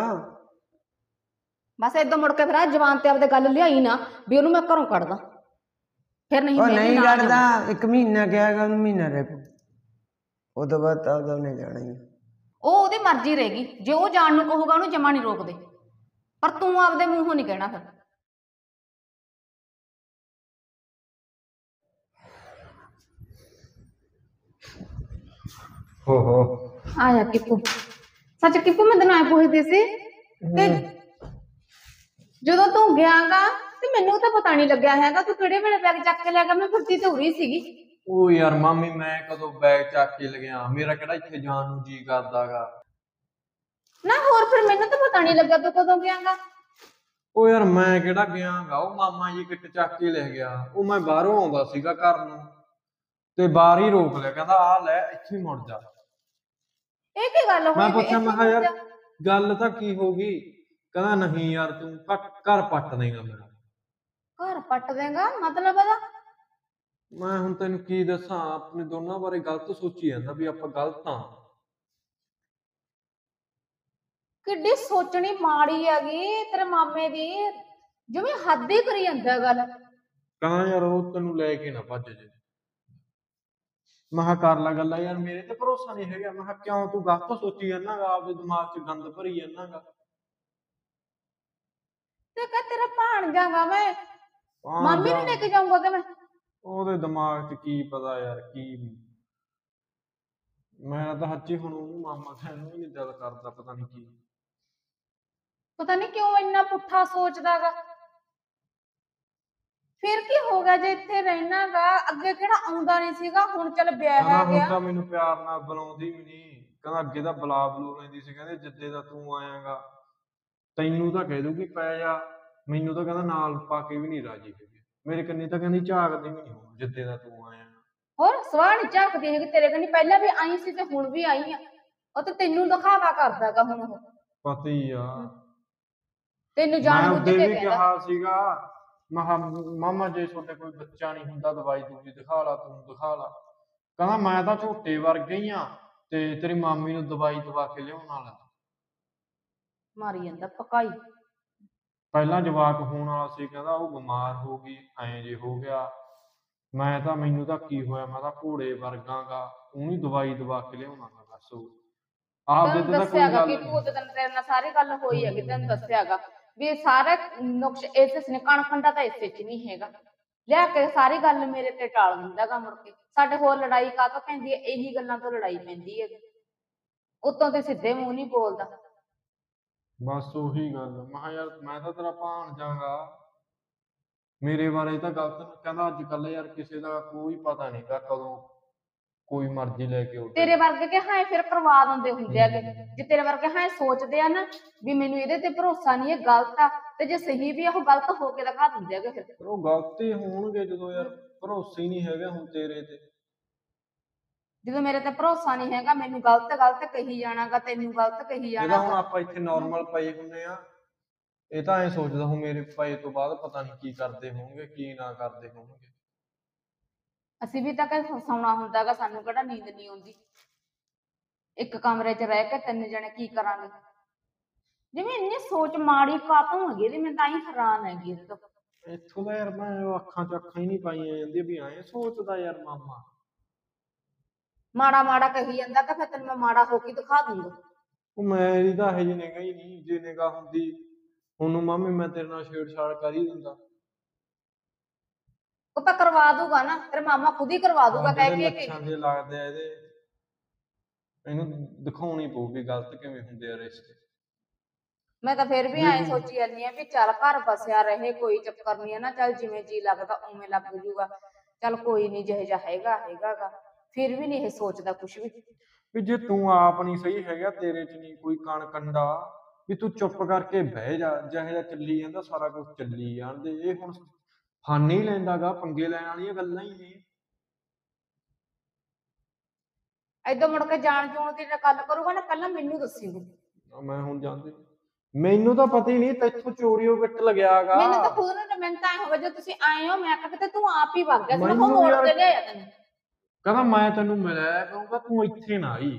ਬਸ ਏਦਾਂ ਮੁੜ ਕੇ ਫਿਰ ਜਵਾਨ ਤੇ ਆਪਦੇ ਗੱਲ ਲਿਆਈ ਨਾ ਵੀ ਉਹਨੂੰ ਮੈਂ ਘਰੋਂ ਕੱਢਦਾ। ਫਿਰ ਨਹੀਂ ਉਹ ਨਹੀਂ ਕੱਢਦਾ, 1 ਮਹੀਨਾ ਕਿਹਾ ਹੈਗਾ ਉਹਨੂੰ, ਮਹੀਨਾ ਰਹਿ ਪਊ। ਉਹ ਤੋਂ ਬਾਅਦ ਤਾਂ ਉਹਨੇ ਜਾਣਾ ਹੀ। ਉਹ ਉਹਦੀ ਮਰਜ਼ੀ ਰਹੇਗੀ। ਜੇ ਉਹ ਜਾਣ ਨੂੰ ਕਹੂਗਾ ਉਹਨੂੰ ਜਮਾ ਨਹੀਂ ਰੋਕਦੇ, ਪਰ ਤੂੰ ਆਪਦੇ ਮੂੰਹੋਂ ਨਹੀਂ ਕਹਿਣਾ ਫਿਰ। ਹੋ ਆਇਆ ਕਿਪੂ। ਸੱਚ ਕਿਪੂ, ਮੈਂ ਤੈਨੂੰ ਐ ਪੁੱਛਦੀ ਸੀ ਤੇ ਜਦੋਂ ਤੂੰ ਗਿਆਗਾ ਤੇ ਮੈਨੂੰ ਤਾਂ ਪਤਾ ਨਹੀਂ ਲੱਗਿਆ ਹੈਗਾ ਤੂੰ ਕਿਹੜੇ ਵੇਲੇ ਬੈਗ ਚੱਕ ਕੇ ਲੈ ਗਿਆ। ਮੈਂ ਫਿਰਦੀ ਤੇ ਉਰੀ ਸੀਗੀ। ਉਹ ਯਾਰ ਮਾਮੀ ਮੈਂ ਕਦੋਂ ਬੈਗ ਚੱਕ ਕੇ ਲਗਿਆ? ਮੇਰਾ ਕਿਹੜਾ ਇੱਥੇ ਜਾਣ ਨੂੰ ਜੀ ਕਰਦਾਗਾ ਨਾ। ਹੋਰ ਫਿਰ ਮੈਨੂੰ ਤਾਂ ਪਤਾ ਨਹੀਂ ਲੱਗਾ ਤੂੰ ਕਦੋਂ ਗਿਆਗਾ। ਉਹ ਯਾਰ ਮੈਂ ਕਿਹੜਾ ਗਿਆਗਾ, ਉਹ ਮਾਮਾ ਜੀ ਕਿੱਟ ਚੱਕ ਕੇ ਲੈ ਗਿਆ। ਉਹ ਮੈਂ ਬਾਹਰੋਂ ਆਉਂਦਾ ਸੀਗਾ ਘਰ ਨੂੰ ਤੇ ਬਾਹਰ ਹੀ ਰੋਕ ਲਿਆ, ਕਹਿੰਦਾ ਆ ਲੈ ਇੱਥੇ ਮੁੜ ਜਾ। ਇਹ ਕੀ ਗੱਲ ਹੋਈ? ਮੈਂ ਪੁੱਛਿਆ, ਮੈਂ ਕਿਹਾ ਯਾਰ ਗੱਲ ਤਾਂ ਕੀ ਹੋ ਗਈ? ਕਹਿੰਦਾ ਨਹੀਂ ਯਾਰ ਤੂੰ ਘਰ ਪੱਟ ਦੇਗਾ ਮੇਰਾ। ਘਰ ਪੱਟ ਦੇਗਾ ਮਤਲਬ ਇਹਦਾ? ਮੈਂ ਹੁਣ ਤੈਨੂੰ ਕੀ ਦੱਸਾਂ, ਆਪਣੇ ਦੋਨਾਂ ਬਾਰੇ ਗਲਤ ਸੋਚੀ ਜਾਂਦਾ ਵੀ ਆਪਾਂ ਗਲਤ ਆ। ਕਿੱਡੀ ਸੋਚਣੀ ਮਾੜੀ ਹੈਗੀ ਤੇਰੇ ਮਾਮੇ ਦੀ, ਜਿਵੇਂ ਹੱਦ ਹੀ ਕਰੀ ਜਾਂਦਾ ਗੱਲ। ਕਹਿੰਦਾ ਯਾਰ ਉਹ ਤੈਨੂੰ ਲੈ ਕੇ ਨਾ ਭੱਜ ਜੇ। ਮੈਂ ਕਿਹਾ ਕਰ ਲੈ ਗੱਲਾਂ ਯਾਰ, ਮੇਰੇ ਤੇ ਭਰੋਸਾ ਨਹੀਂ ਹੈਗਾ। ਮੈਂ ਕਿਹਾ ਕਿਉਂ ਤੂੰ ਗਲਤ ਸੋਚੀ ਜਾਂਦਾਗਾ, ਆਪਦੇ ਦਿਮਾਗ 'ਚ ਗੰਦ ਭਰੀ ਜਾਂਦਾਗਾ। ਤੇ ਕਹ ਤੇਰਾ ਭਾਣਜਾਗਾ ਮੈਂ ਮਾਮੀ ਨੂੰ ਲੈ ਕੇ ਜਾਊਂਗਾ ਕਿ ਮੈਂ? ਉਹਦੇ ਦਿਮਾਗ 'ਚ ਕੀ ਪਤਾ ਯਾਰ ਕੀ। ਮੈਂ ਤਾਂ ਹੱਚੀ ਹੁਣ ਉਹਨੂੰ ਮਾਮਾ ਕਹਿਣ ਨੂੰ ਵੀ ਨਹੀਂ ਦਿਲ ਕਰਦਾ, ਪਤਾ ਨਹੀਂ ਕੀ। ਪਤਾ ਨਹੀਂ ਕਿਉਂ ਇੰਨਾ ਪੁੱਠਾ ਸੋਚਦਾਗਾ। ਫਿਰ ਕੀ ਹੋ ਗਿਆ ਜੇ ਇੱਥੇ ਰਹਿਣਾਗਾ? ਅੱਗੇ ਕਿਹੜਾ ਆਉਂਦਾ ਨਹੀਂ ਸੀਗਾ, ਹੁਣ ਚੱਲ ਕਹਿੰਦਾ ਵਿਆਹਿਆ ਹੁਣ ਗਿਆ। ਤਾਂ ਮੈਨੂੰ ਪਿਆਰ ਨਾਲ ਬੁਲਾਉਂਦੀ ਵੀ ਨਹੀਂ। ਕਹਿੰਦਾ ਅੱਗੇ ਤਾਂ ਬੁਲਾ ਬਲੂ ਲੈਂਦੀ ਸੀ, ਕਹਿੰਦੇ ਜਿੱਦੇ ਦਾ ਤੂੰ ਆਇਆਗਾ ਤੈਨੂੰ ਤਾਂ ਕਹਿ ਦੂਗੀ ਪੈ ਜਾ, ਮੈਨੂੰ ਤਾਂ ਕਹਿੰਦਾ ਨਾਲ ਪਾ ਕੇ ਵੀ ਨਹੀਂ ਰਾਜੀ ਹੈਗੀ। ਮੇਰੇ ਕੰਨੀ ਤਾਂ ਕਹਿੰਦੀ ਝਾਕਦੀ ਵੀ ਨਹੀਂ ਹੁਣ ਜਿੱਦੇ ਦਾ ਤੂੰ ਆਇਆ। ਹੋਰ ਸਵਾਹ ਨੀ ਝਾਕਦੀ ਹੈਗੀ ਤੇਰੇ ਕੰਨੀ, ਪਹਿਲਾਂ ਵੀ ਆਈ ਸੀ ਤੇ ਹੁਣ ਵੀ ਆਈ ਆ। ਉਹ ਤਾਂ ਤੈਨੂੰ ਦਿਖਾਵਾ ਕਰਦਾਗਾ ਹੁਣ। ਉਹ ਪਤਾ ਹੀ ਆ। ਤੈਨੂੰ ਮੈਂ ਜਾਣ ਬੁੱਝ ਉਹਦੇ ਕੇ ਵੀ ਕਹਿੰਦਾ। ਕਿਹਾ ਸੀਗਾ, ਮੈਂ ਕਿਹਾ ਮਾਮਾ ਜੇ ਤੁਹਾਡੇ ਕੋਈ ਬੱਚਾ ਨਹੀਂ ਹੁੰਦਾ ਦਵਾਈ ਦੂਜੀ ਦਿਖਾ ਲਾ, ਤੂੰ ਦਿਖਾ ਲਾ। ਕਹਿੰਦਾ ਮੈਂ ਤਾਂ ਝੋਟੇ ਵਰਗਾ ਹੀ ਆ ਤੇ ਤੇਰੀ ਮਾਮੀ ਨੂੰ ਦਵਾਈ ਦਵਾ ਕੇ ਲਿਆਉਣ ਵਾਲਾ। ਮਾਰੀ ਜਾਂਦਾ ਪਕਾਈ। ਪਹਿਲਾਂ ਜਵਾਕ ਹੋਣ ਵਾਲਾ ਸੀ, ਕਹਿੰਦਾ ਉਹ ਬਿਮਾਰ ਹੋ ਗਈ, ਐਂ ਜੇ ਹੋ ਗਿਆ। ਮੈਂ ਤਾਂ ਮੈਨੂੰ ਤਾਂ ਕੀ ਹੋਇਆ, ਮੈਂ ਤਾਂ ਘੋੜੇ ਵਰਗਾਗਾ, ਉਹਨੂੰ ਦਵਾਈ ਦਵਾ ਕੇ ਲਿਆਉਣਾ ਗਾ ਬਸ। ਉਹ ਆਪਦੇ ਤੈਨੂੰ ਤੇ ਤਾਂ ਕੋਈ ਦੱਸਿਆਗਾ ਗੱਲ ਕਿ ਨਹੀਂ। ਤੂੰ ਉਦੋਂ ਤੇਰੇ ਨਾਲ ਸਾਰੀ ਗੱਲ ਹੋਈ ਹੈਗੀ, ਤੈਨੂੰ ਦੱਸਿਆਗਾ ਵੀ ਸਾਰੇ ਨੁਕਸ ਇਸੇ ਚ ਨੇ, ਕਣਕੰਡਾ ਤਾਂ ਇਸੇ ਚ ਨਹੀਂ ਹੈਗਾ। ਲਿਆ ਕੇ ਸਾਰੀ ਗੱਲ ਮੇਰੇ ਤੇ ਟਾਲ ਦਿੰਦਾਗਾ ਮੁੜ ਕੇ। ਸਾਡੇ ਹੋਰ ਲੜਾਈ ਕਾਹਤੋਂ ਪੈਂਦੀ ਹੈ? ਇਹੀ ਗੱਲਾਂ ਤੋਂ ਲੜਾਈ ਪੈਂਦੀ ਹੈ। ਉੱਤੋਂ ਤੇ ਸਿੱਧੇ ਮੂੰਹ ਨਹੀਂ ਬੋਲਦਾ। ਬਸ ਉਹੀ ਗੱਲ। ਮੈਂ ਕਿਹਾ ਯਾਰ ਮੈਂ ਤਾਂ ਤੇਰਾ ਭਾਣਜਾਗਾ, ਮੇਰੇ ਬਾਰੇ ਤਾਂ ਗਲਤ ਕਹਿੰਦਾ। ਅੱਜ ਕੱਲ ਯਾਰ ਕਿਸੇ ਦਾ ਕੋਈ ਪਤਾ ਨਹੀਂ ਗਾ ਕਦੋਂ ਕੋਈ ਮਰਜ਼ੀ ਲੈ ਕੇ ਉੱਡ ਤੇਰੇ ਜਾਏ। ਵਰਗੇ ਕਿ ਹਾਂ ਫਿਰ ਕਰਵਾ ਦਿੰਦੇ ਹੁੰਦੇ ਹੈਗੇ। ਜੇ ਤੇਰੇ ਵਰਗੇ ਹਾਂ ਸੋਚਦੇ ਆ ਨਾ ਵੀ ਮੈਨੂੰ ਇਹਦੇ ਤੇ ਭਰੋਸਾ ਨਹੀਂ, ਇਹ ਗਲਤ ਆ, ਤੇ ਜੇ ਸਹੀ ਵੀ ਆ ਉਹ ਗਲਤ ਹੋ ਕੇ ਦਿਖਾ ਦਿੰਦੇ ਹੈਗੇ। ਫਿਰ ਪਰ ਉਹ ਗਲਤੀ ਹੋਣਗੇ ਜਦੋਂ ਯਾਰ ਭਰੋਸੇ ਹੀ ਨਹੀਂ ਹੈਗਾ ਹੁਣ ਤੇਰੇ ਤੇ। ਜਦੋਂ ਮੇਰੇ ਤੇ ਭਰੋਸਾ ਨਹੀਂ ਹੈਗਾ, ਮੈਨੂੰ ਗਲਤ ਗਲਤ ਕਹੀ ਜਾਣਾਗਾ, ਤੈਨੂੰ ਗਲਤ ਕਹੀ ਜਿਹੜਾ ਹੁਣ ਜਾਣਾ। ਆਪਾਂ ਇੱਥੇ ਨਾਰਮਲ ਪਏ ਹੁੰਨੇ ਆ, ਇਹ ਤਾਂ ਐਂ ਸੋਚਦਾ ਹੁਣ ਮੇਰੇ ਪਏ ਤੋਂ ਬਾਅਦ ਪਤਾ ਨਹੀਂ ਕੀ ਕਰਦੇ ਹੋਣਗੇ ਕੀ ਨਾ ਕਰਦੇ ਹੋਣਗੇ। ਅਸੀਂ ਵੀ ਤਾਂ ਕਦੇ ਸੌਣਾ ਹੁੰਦਾਗਾ, ਸਾਨੂੰ ਕਿਹੜਾ ਨੀਂਦ ਨਹੀਂ ਆਉਂਦੀ। ਇੱਕ ਕਮਰੇ 'ਚ ਰਹਿ ਕੇ ਤਿੰਨ ਜਣੇ ਕੀ ਕਰਾਂਗੇ? ਜਿਵੇਂ ਇੰਨੀ ਸੋਚ ਮਾੜੀ ਕਾਤੋਂ ਹੈਗੀ ਇਹਦੀ, ਮੈਂ ਤਾਂ ਹੀ ਹੈਰਾਨ ਹੈਗੀ ਇਹਦੇ ਤੋਂ। ਇੱਥੋਂ ਦਾ ਯਾਰ ਮੈਂ ਅੱਖਾਂ 'ਚ ਅੱਖਾਂ ਹੀ ਨਹੀਂ ਪਾਈਆਂ ਜਾਂਦੀਆਂ ਵੀ ਐਂ ਸੋਚਦਾ ਯਾਰ ਮਾਮਾ। ਮਾੜਾ ਮਾੜਾ ਕਹੀ ਜਾਂਦਾ ਤਾਂ ਫਿਰ ਤੈਨੂੰ ਮੈਂ ਮਾੜਾ ਹੋ ਕੇ ਦਿਖਾ ਦੂੰਗਾ। ਉਹ ਮੇਰੀ ਤਾਂ ਇਹ ਜਿਹੀ ਨਿਗਾਹ ਹੀ ਨਹੀਂ। ਜੇ ਨਿਗਾਹ ਹੁੰਦੀ ਉਹਨੂੰ ਮਾਮੀ ਮੈਂ ਤੇਰੇ ਨਾਲ ਛੇੜਛਾੜ ਕਰ ਹੀ ਦਿੰਦਾ। ਉਹ ਤਾਂ ਕਰਵਾ ਦੂਗਾ ਨਾ, ਤੇਰੇ ਮਾਮਾ ਖੁਦ ਹੀ ਕਰਵਾ ਦੂਗਾ ਕਹਿ ਜਿਹੜੇ ਕੇ। ਲੱਛਣ ਜੇ ਲੱਗਦੇ ਆ ਇਹਦੇ, ਇਹਨੂੰ ਦਿਖਾਉਣੀ ਪਊ ਵੀ ਗਲਤ ਕਿਵੇਂ ਹੁੰਦੇ ਆ ਰਿਸ਼ਤੇ। ਮੈਂ ਤਾਂ ਫਿਰ ਵੀ ਐਂ ਸੋਚੀ ਜਾਂਦੀ ਆ ਵੀ ਚੱਲ ਘਰ ਬਸਿਆ ਰਹੇ, ਕੋਈ ਚੱਕਰ ਨਹੀਂ ਹੈ ਨਾ, ਚੱਲ ਜਿਵੇਂ ਜੀ ਲੱਗਦਾ ਉਵੇਂ ਲੱਗ ਜੂਗਾ, ਚੱਲ ਕੋਈ ਨਹੀਂ ਜਿਹੋ ਜਿਹਾ ਹੈਗਾਗਾ। ਫਿਰ ਵੀ ਨਹੀਂ ਇਹ ਸੋਚਦਾ ਕੁਛ ਵੀ। ਵੀ ਜੇ ਤੂੰ ਆਪ ਨਹੀਂ ਸਹੀ ਹੈਗਾ, ਤੇਰੇ 'ਚ ਨਹੀਂ ਕੋਈ ਕਣ ਕੰਡਾ, ਵੀ ਤੂੰ ਚੁੱਪ ਕਰਕੇ ਬਹਿ ਜਾ। ਜਿਹੋ ਜਿਹਾ ਚੱਲੀ ਜਾਂਦਾ ਸਾਰਾ ਕੁਝ ਚੱਲੀ ਜਾਂਦੇ। ਇਹ ਹੁਣ ਫਨ ਹੀ ਲੈਂਦਾਗਾ, ਪੰਗੇ ਲੈਣ ਵਾਲੀਆਂ ਗੱਲਾਂ ਹੀ ਨੇ। ਏਦਾਂ ਮੁੜ ਕੇ ਜਾਣ ਜੂਣ ਦੀ ਗੱਲ ਕਰੂਗਾ ਨਾ, ਪਹਿਲਾਂ ਮੈਨੂੰ ਦੱਸੀ ਤੂੰ। ਮੈਂ ਹੁਣ ਜਾਂਦੇ, ਮੈਨੂੰ ਤਾਂ ਪਤਾ ਹੀ ਨਹੀਂ ਤੈਥੋਂ ਚੋਰੀਓ ਗਿੱਟ ਲੱਗਿਆਗਾ। ਮੈਨੂੰ ਤਾਂ ਖੁਦ ਨੂੰ ਮੈਨੂੰ ਤਾਂ ਐ ਹੋਵੇ ਜੇ ਤੁਸੀਂ ਆਏ ਹੋ, ਮੈਂ ਕਿਹਾ ਤੂੰ ਆਪ ਹੀ ਵਗ ਗਿਆ ਸੀ, ਮੈਂ ਮੈਨੂੰ ਮੋੜ ਯਾਰ ਕੇ ਲਿਆਇਆ ਤੈਨੂੰ। ਕਹਿੰਦਾ ਮੈਂ ਤੈਨੂੰ ਮਿਲਿਆ ਕਹੂੰਗਾ, ਤੂੰ ਇੱਥੇ ਨਾ ਆਈ।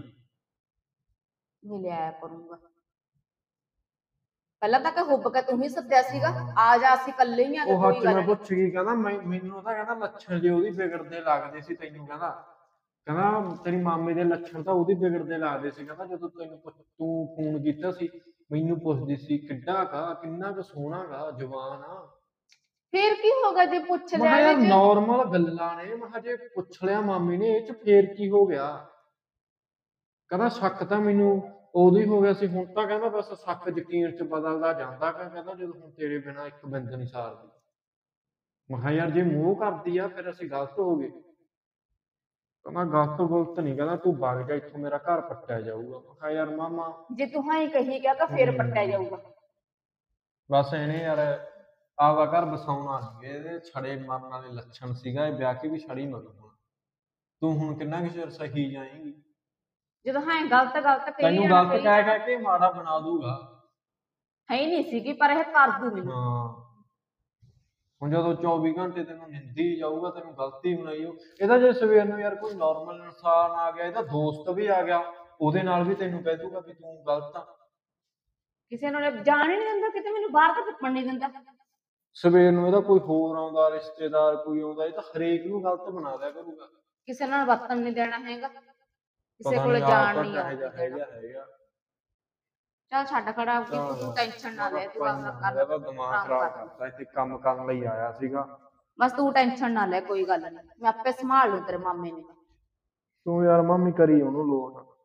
ਮਿਲਿਆ ਕਰੂੰਗਾ ਪਹਿਲਾਂ ਤਾਂ ਕਿ ਹੁੱਬ ਕੇ ਤੂੰ ਹੀ ਸੱਦਿਆ ਸੀਗਾ, ਆ ਜਾ ਅਸੀਂ ਇਕੱਲੇ ਹੀ ਆ। ਉਹ ਹੱਥ ਮੈਂ ਪੁੱਛ ਗਈ, ਕਹਿੰਦਾ ਮੈਨੂੰ ਤਾਂ ਕਹਿੰਦਾ ਲੱਛਣ ਜੇ ਉਹਦੀ ਵਿਗੜਦੇ ਲੱਗਦੇ ਸੀ ਤੈਨੂੰ। ਕਹਿੰਦਾ ਤੇਰੀ ਮਾਮੇ ਦੇ ਲੱਛਣ ਤਾਂ ਉਹਦੀ ਵਿਗੜਦੇ ਲੱਗਦੇ ਸੀ। ਕਹਿੰਦਾ ਜਦੋਂ ਤੂੰ ਫੋਨ ਕੀਤਾ ਸੀ ਮੈਨੂੰ ਪੁੱਛਦੀ ਸੀ ਕਿੰਨਾ ਕੁ ਸੋਹਣਾ ਗਾ, ਜਵਾਨ ਆ। ਫਿਰ ਕੀ ਹੋਗਾ ਜੇ ਪੁੱਛ ਮੈਂ ਲਿਆ ਯਾਰ ਵਿੱਚ? ਨਾਰਮਲ ਗੱਲਾਂ ਨੇ। ਮੈਂ ਜੇ ਪੁੱਛ ਲਿਆ ਮਾਮੀ ਨੇ ਇਹ ਚ ਫੇਰ ਕੀ ਹੋ ਗਿਆ? ਕਹਿੰਦਾ ਸ਼ੱਕ ਤਾਂ ਮੈਨੂੰ ਉਦੋਂ ਹੀ ਹੋ ਗਿਆ ਸੀ, ਹੁਣ ਤਾਂ ਕਹਿੰਦਾ ਬਸ ਸ਼ੱਕ ਯਕੀਨ ਚ ਬਦਲਦਾ ਜਾਂਦਾ। ਕਹਿੰਦਾ ਜਦੋਂ ਹੁਣ ਤੇਰੇ ਬਿਨਾਂ ਇੱਕ ਬਿੰਦ ਨਹੀਂ ਸਾਰਦੀ। ਮੈਂ ਕਿਹਾ ਯਾਰ ਜੇ ਮੋਹ ਕਰਦੀ ਆ ਫਿਰ ਅਸੀਂ ਗਲਤ ਹੋ ਗਏ। ਕਹਿੰਦਾ ਗਲਤ ਨਹੀਂ, ਕਹਿੰਦਾ ਤੂੰ ਵਗ ਜਾ ਇੱਥੋਂ, ਮੇਰਾ ਘਰ ਪੱਟਿਆ ਜਾਊਗਾ। ਮੈਂ ਕਿਹਾ ਯਾਰ ਮਾਮਾ ਜੇ ਤੂੰ ਹਾਂ ਹੀ ਕਹੀ ਗਿਆ ਤਾਂ ਫੇਰ ਪੱਟਿਆ ਜਾਊਗਾ। ਬਸ ਇਹਨੇ ਯਾਰ ਆਪਦਾ ਘਰ ਬਸਾਉਣਾ ਨਹੀਂ, ਇਹਦੇ ਛੜੇ ਮਰਨ ਵਾਲੇ ਲੱਛਣ ਸੀਗਾ। ਇਹ ਵਿਆਹ ਕੇ ਵੀ ਛੜੀ ਮਰੂ। ਤੂੰ ਹੁਣ ਕਿੰਨਾ ਕੁ ਚਿਰ ਸਹੀ ਜਾਏਂਗੀ? ਜਦੋਂ ਹਾਂ ਗਲਤ ਕਹੀ ਤੈਨੂੰ ਗਲਤ ਕਹਿ ਕੇ ਮਾੜਾ ਬਣਾ ਦੂਗਾ। ਹੈ ਹੀ ਨਹੀਂ ਸੀਗੀ ਪਰ ਇਹ ਕਰ ਦੂ ਮੈਨੂੰ। ਹਾਂ ਹੁਣ ਜਦੋਂ 24 ਘੰਟੇ ਤੈਨੂੰ ਨਿੰਦੀ ਜਾਊਗਾ, ਤੈਨੂੰ ਗਲਤੀ ਬਣਾਈ ਹੋ। ਇਹਦਾ ਜੇ ਸਵੇਰ ਨੂੰ ਯਾਰ ਕੋਈ ਨਾਰਮਲ ਇਨਸਾਨ ਆ ਗਿਆ, ਇਹਦਾ ਦੋਸਤ ਵੀ ਆ ਗਿਆ, ਉਹਦੇ ਨਾਲ ਵੀ ਤੈਨੂੰ ਕਹਿ ਦੂਗਾ ਵੀ ਤੂੰ ਗਲਤ ਆ। ਕਿਸੇ ਨੂੰ ਜਾਣ ਹੀ ਨਹੀਂ ਦਿੰਦਾ ਕਿਤੇ, ਮੈਨੂੰ ਬਾਹਰ ਤਾਂ ਟੱਪਣ ਨਹੀਂ ਦਿੰਦਾ। ਸਵੇਰ ਨੂੰ ਇਹਦਾ ਕੋਈ ਹੋਰ ਆਉਂਦਾ ਰਿਸ਼ਤੇਦਾਰ ਕੋਈ ਆਉਂਦਾ, ਇਹ ਤਾਂ ਹਰੇਕ ਨੂੰ ਗਲਤ ਬਣਾ ਦਿਆ ਕਰੂਗਾ। ਕਿਸੇ ਨਾਲ ਵਰਤਨ ਨਹੀਂ ਦੇਣਾ ਹੈਗਾ, ਕਿਸੇ ਕੋਲ ਜਾਣ ਨਹੀਂ ਹੈਗਾ। ਚੱਲ ਛੱਡ ਖੜਾ, ਤੂੰ ਟੈਨਸ਼ਨ ਨਾ ਲੈ, ਤੂੰ ਆਪਣਾ ਕਰ। ਦਿਮਾਗ ਖਰਾਬ ਕਰਤਾ। ਇੱਥੇ ਕੰਮ ਕਰਨ ਲਈ ਆਇਆ ਸੀਗਾ। ਬਸ ਤੂੰ ਟੈਨਸ਼ਨ ਨਾ ਲੈ, ਕੋਈ ਗੱਲ ਨਹੀਂ, ਮੈਂ ਆਪੇ ਸੰਭਾਲ ਲੂ ਤੇਰੇ ਮਾਮੇ ਨੂੰ। ਤੂੰ ਯਾਰ ਮਾਮੀ ਕਰੀ ਉਹਨੂੰ ਲੋਟ।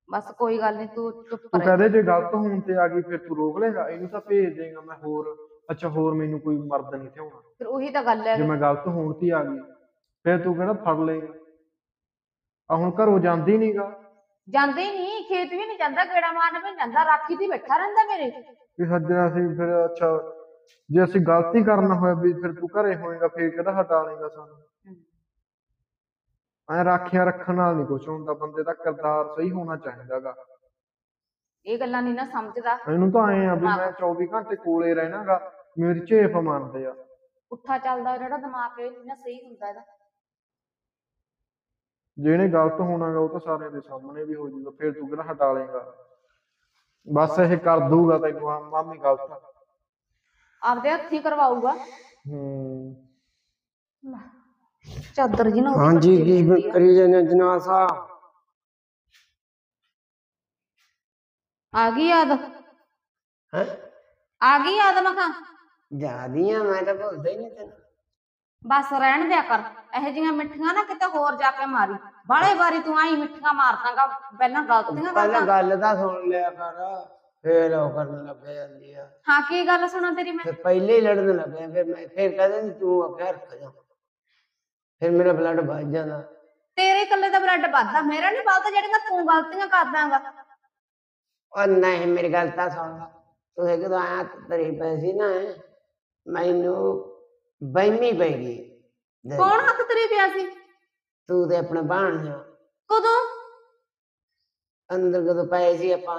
ਬਸ ਕੋਈ ਗੱਲ ਨਹੀਂ, ਤੂੰ ਚੁੱਪ ਤੂੰ ਕਰ। ਕਹਦੇ ਜੇ ਗਲਤ ਹੋਣ ਤੇ ਆ ਗਈ ਫਿਰ ਤੂੰ ਰੋਕ ਲੇਗਾ, ਇਹਨੂੰ ਤਾਂ ਭੇਜ ਦੇਗਾ ਮੈਂ ਹੋਰ। ਅੱਛਾ ਹੋਰ ਮੈਨੂੰ ਕੋਈ ਮਰਦ ਨਹੀਂ ਥਿਆਉਣਾ ਫਿਰ ਉਹੀ ਤਾਂ ਗੱਲ ਹੈ। ਜੇ ਮੈਂ ਗਲਤ ਹੋਣ ਤੇ ਆ ਗਈ, ਫਿਰ ਤੂੰ ਕਿਹੜਾ ਫੜ ਲਏਗਾ। ਆ ਹੁਣ ਘਰੋਂ ਜਾਂਦੀ ਨੀਗਾ। ਜਾਂਦੇ ਹੀ ਨਹੀਂ, ਖੇਤ ਵੀ ਨਹੀਂ ਜਾਂਦਾ, ਗੇੜਾ ਮਾਰਨ ਵੀ ਨੀ ਜਾਂਦਾ, ਰਾਖੀ ਤੇ ਬੈਠਾ ਰਹਿੰਦਾ ਮੇਰੇ। ਵੀ ਸੱਜਣਾ ਸੀ ਫਿਰ। ਅੱਛਾ ਜੇ ਅਸੀਂ ਗਲਤੀ ਕਰਨਾ ਹੋਇਆ ਵੀ ਫਿਰ ਤੂੰ ਘਰੇ ਹੋਏਗਾ, ਫਿਰ ਕਿਹੜਾ ਹਟਾ ਲੇਗਾ ਸਾਨੂੰ। ਐ ਰਾਖੀਆਂ ਰੱਖਣ ਨਾਲ ਨੀ ਕੁਛ ਹੁੰਦਾ, ਬੰਦੇ ਦਾ ਕਿਰਦਾਰ ਸਹੀ ਹੋਣਾ ਚਾਹੀਦਾ ਗਾ। ਇਹ ਗੱਲਾਂ ਨਹੀਂ ਨਾ ਸਮਝਦਾ। ਇਹਨੂੰ ਤਾਂ ਐ ਆ ਵੀ ਮੈਂ 24 ਘੰਟੇ ਕੋਲੇ ਰਹਿਣਾਗਾ, ਮੇਰੀ ਝੇਪ ਮੰਨਦੇ ਆ। ਪੁੱਠਾ ਚੱਲਦਾ ਜਿਹੜਾ ਦਿਮਾਗ ਇਹ ਨੀ ਨਾ ਸਹੀ ਹੁੰਦਾ ਇਹਦਾ। ਜਿਹਨੇ ਗਲਤ ਹੋਣਾਗਾ ਉਹ ਤਾਂ ਸਾਰਿਆਂ ਦੇ ਸਾਹਮਣੇ ਵੀ ਹੋ ਜਾਊਗਾ, ਫਿਰ ਤੂੰ ਕਿਹੜਾ ਹਟਾ ਲੇਗਾ। ਬਸ ਇਹ ਕਰ ਦੂਗਾ ਤੈਨੂੰ ਮਾਮੀ ਗਲਤ ਆ। ਆਪਦੇ ਹੱਥੀ ਕਰਵਾਊਗਾ। ਹੂੰ ਚਾਦਰ ਜੀ ਨਾ ਉਹਦੀ ਹਾਂਜੀ ਕੱਚੀ ਹੁੰਦੀ ਕੀ ਆ। ਕਰੀ ਜਾਂਦੇ ਜਨਾਬ ਸਾਹਿਬ? ਆ ਗਈ ਯਾਦ? ਹੈ ਆ ਗਈ ਯਾਦ ਮੈਂ ਕਿਹਾ? ਜਿਆਦੀਆਂ ਮੈਂ ਤਾਂ ਭੁੱਲਦਾ ਹੀ ਨਹੀਂ ਤੈਨੂੰ। ਬਸ ਰਹਿਣ ਦਿਆ ਕਰ, ਇਹੋ ਜਿਹੀਆਂ ਮਿੱਠੀਆਂ ਨਾ ਕਿਤੇ ਹੋਰ ਜਾ ਕੇ ਮਾਰੀ। ਬਾਲੇ ਵਾਰੀ ਤੂੰ ਆਈ ਮਿੱਠੀਆਂ ਮਾਰਦਾਗਾ, ਪਹਿਲਾਂ ਗਲਤੀਆਂ ਪਹਿਲਾਂ ਕਰਦਾ। ਗੱਲ ਤਾਂ ਸੁਣ ਲਿਆ ਕਰ, ਫੇਰ ਉਹ ਕਰਨ ਲੱਗ ਜਾਂਦੀ ਆ। ਹਾਂ ਕੀ ਗੱਲ ਸੁਣਾ ਤੇਰੀ ਮੈਂ? ਫਿਰ ਪਹਿਲੇ ਹੀ ਲੜਨ ਲੱਗ ਪਿਆ, ਫਿਰ ਮੈਂ ਫਿਰ ਕਹਿੰਦੇ ਤੂੰ ਆਖਿਆ ਰੱਖ ਜਾ, ਫਿਰ ਮੇਰਾ ਬਲੱਡ ਵੱਜ ਜਾਂਦਾ। ਤੇਰੇ ਇਕੱਲੇ ਦਾ ਬਲੱਡ ਵੱਧਦਾ, ਮੇਰਾ ਨਹੀਂ ਵੱਧਦਾ ਜਿਹੜੀਆਂ ਤੂੰ ਗਲਤੀਆਂ ਕਰਦਾਗਾ। ਉਹ ਨਹੀਂ ਮੇਰੀ ਗੱਲ ਤਾਂ ਸੁਣ ਲਾ, ਤੂੰ ਜਦੋਂ ਆਇਆ ਤੇਰੀ ਪੈਸੀ ਨਾ ਮੈਨੂੰ ਬਹਿਮੀ ਪੈ ਗਈ। ਕੌਣ ਹੱਥ ਤੇਰੀ ਪਿਆ ਸੀ? ਤੂੰ ਤੇ ਆਪਣੇ ਬਾਣ ਜਾ ਕਦੋਂ? ਅੰਦਰ ਕਦੋਂ ਪਏ ਸੀ ਆਪਾਂ,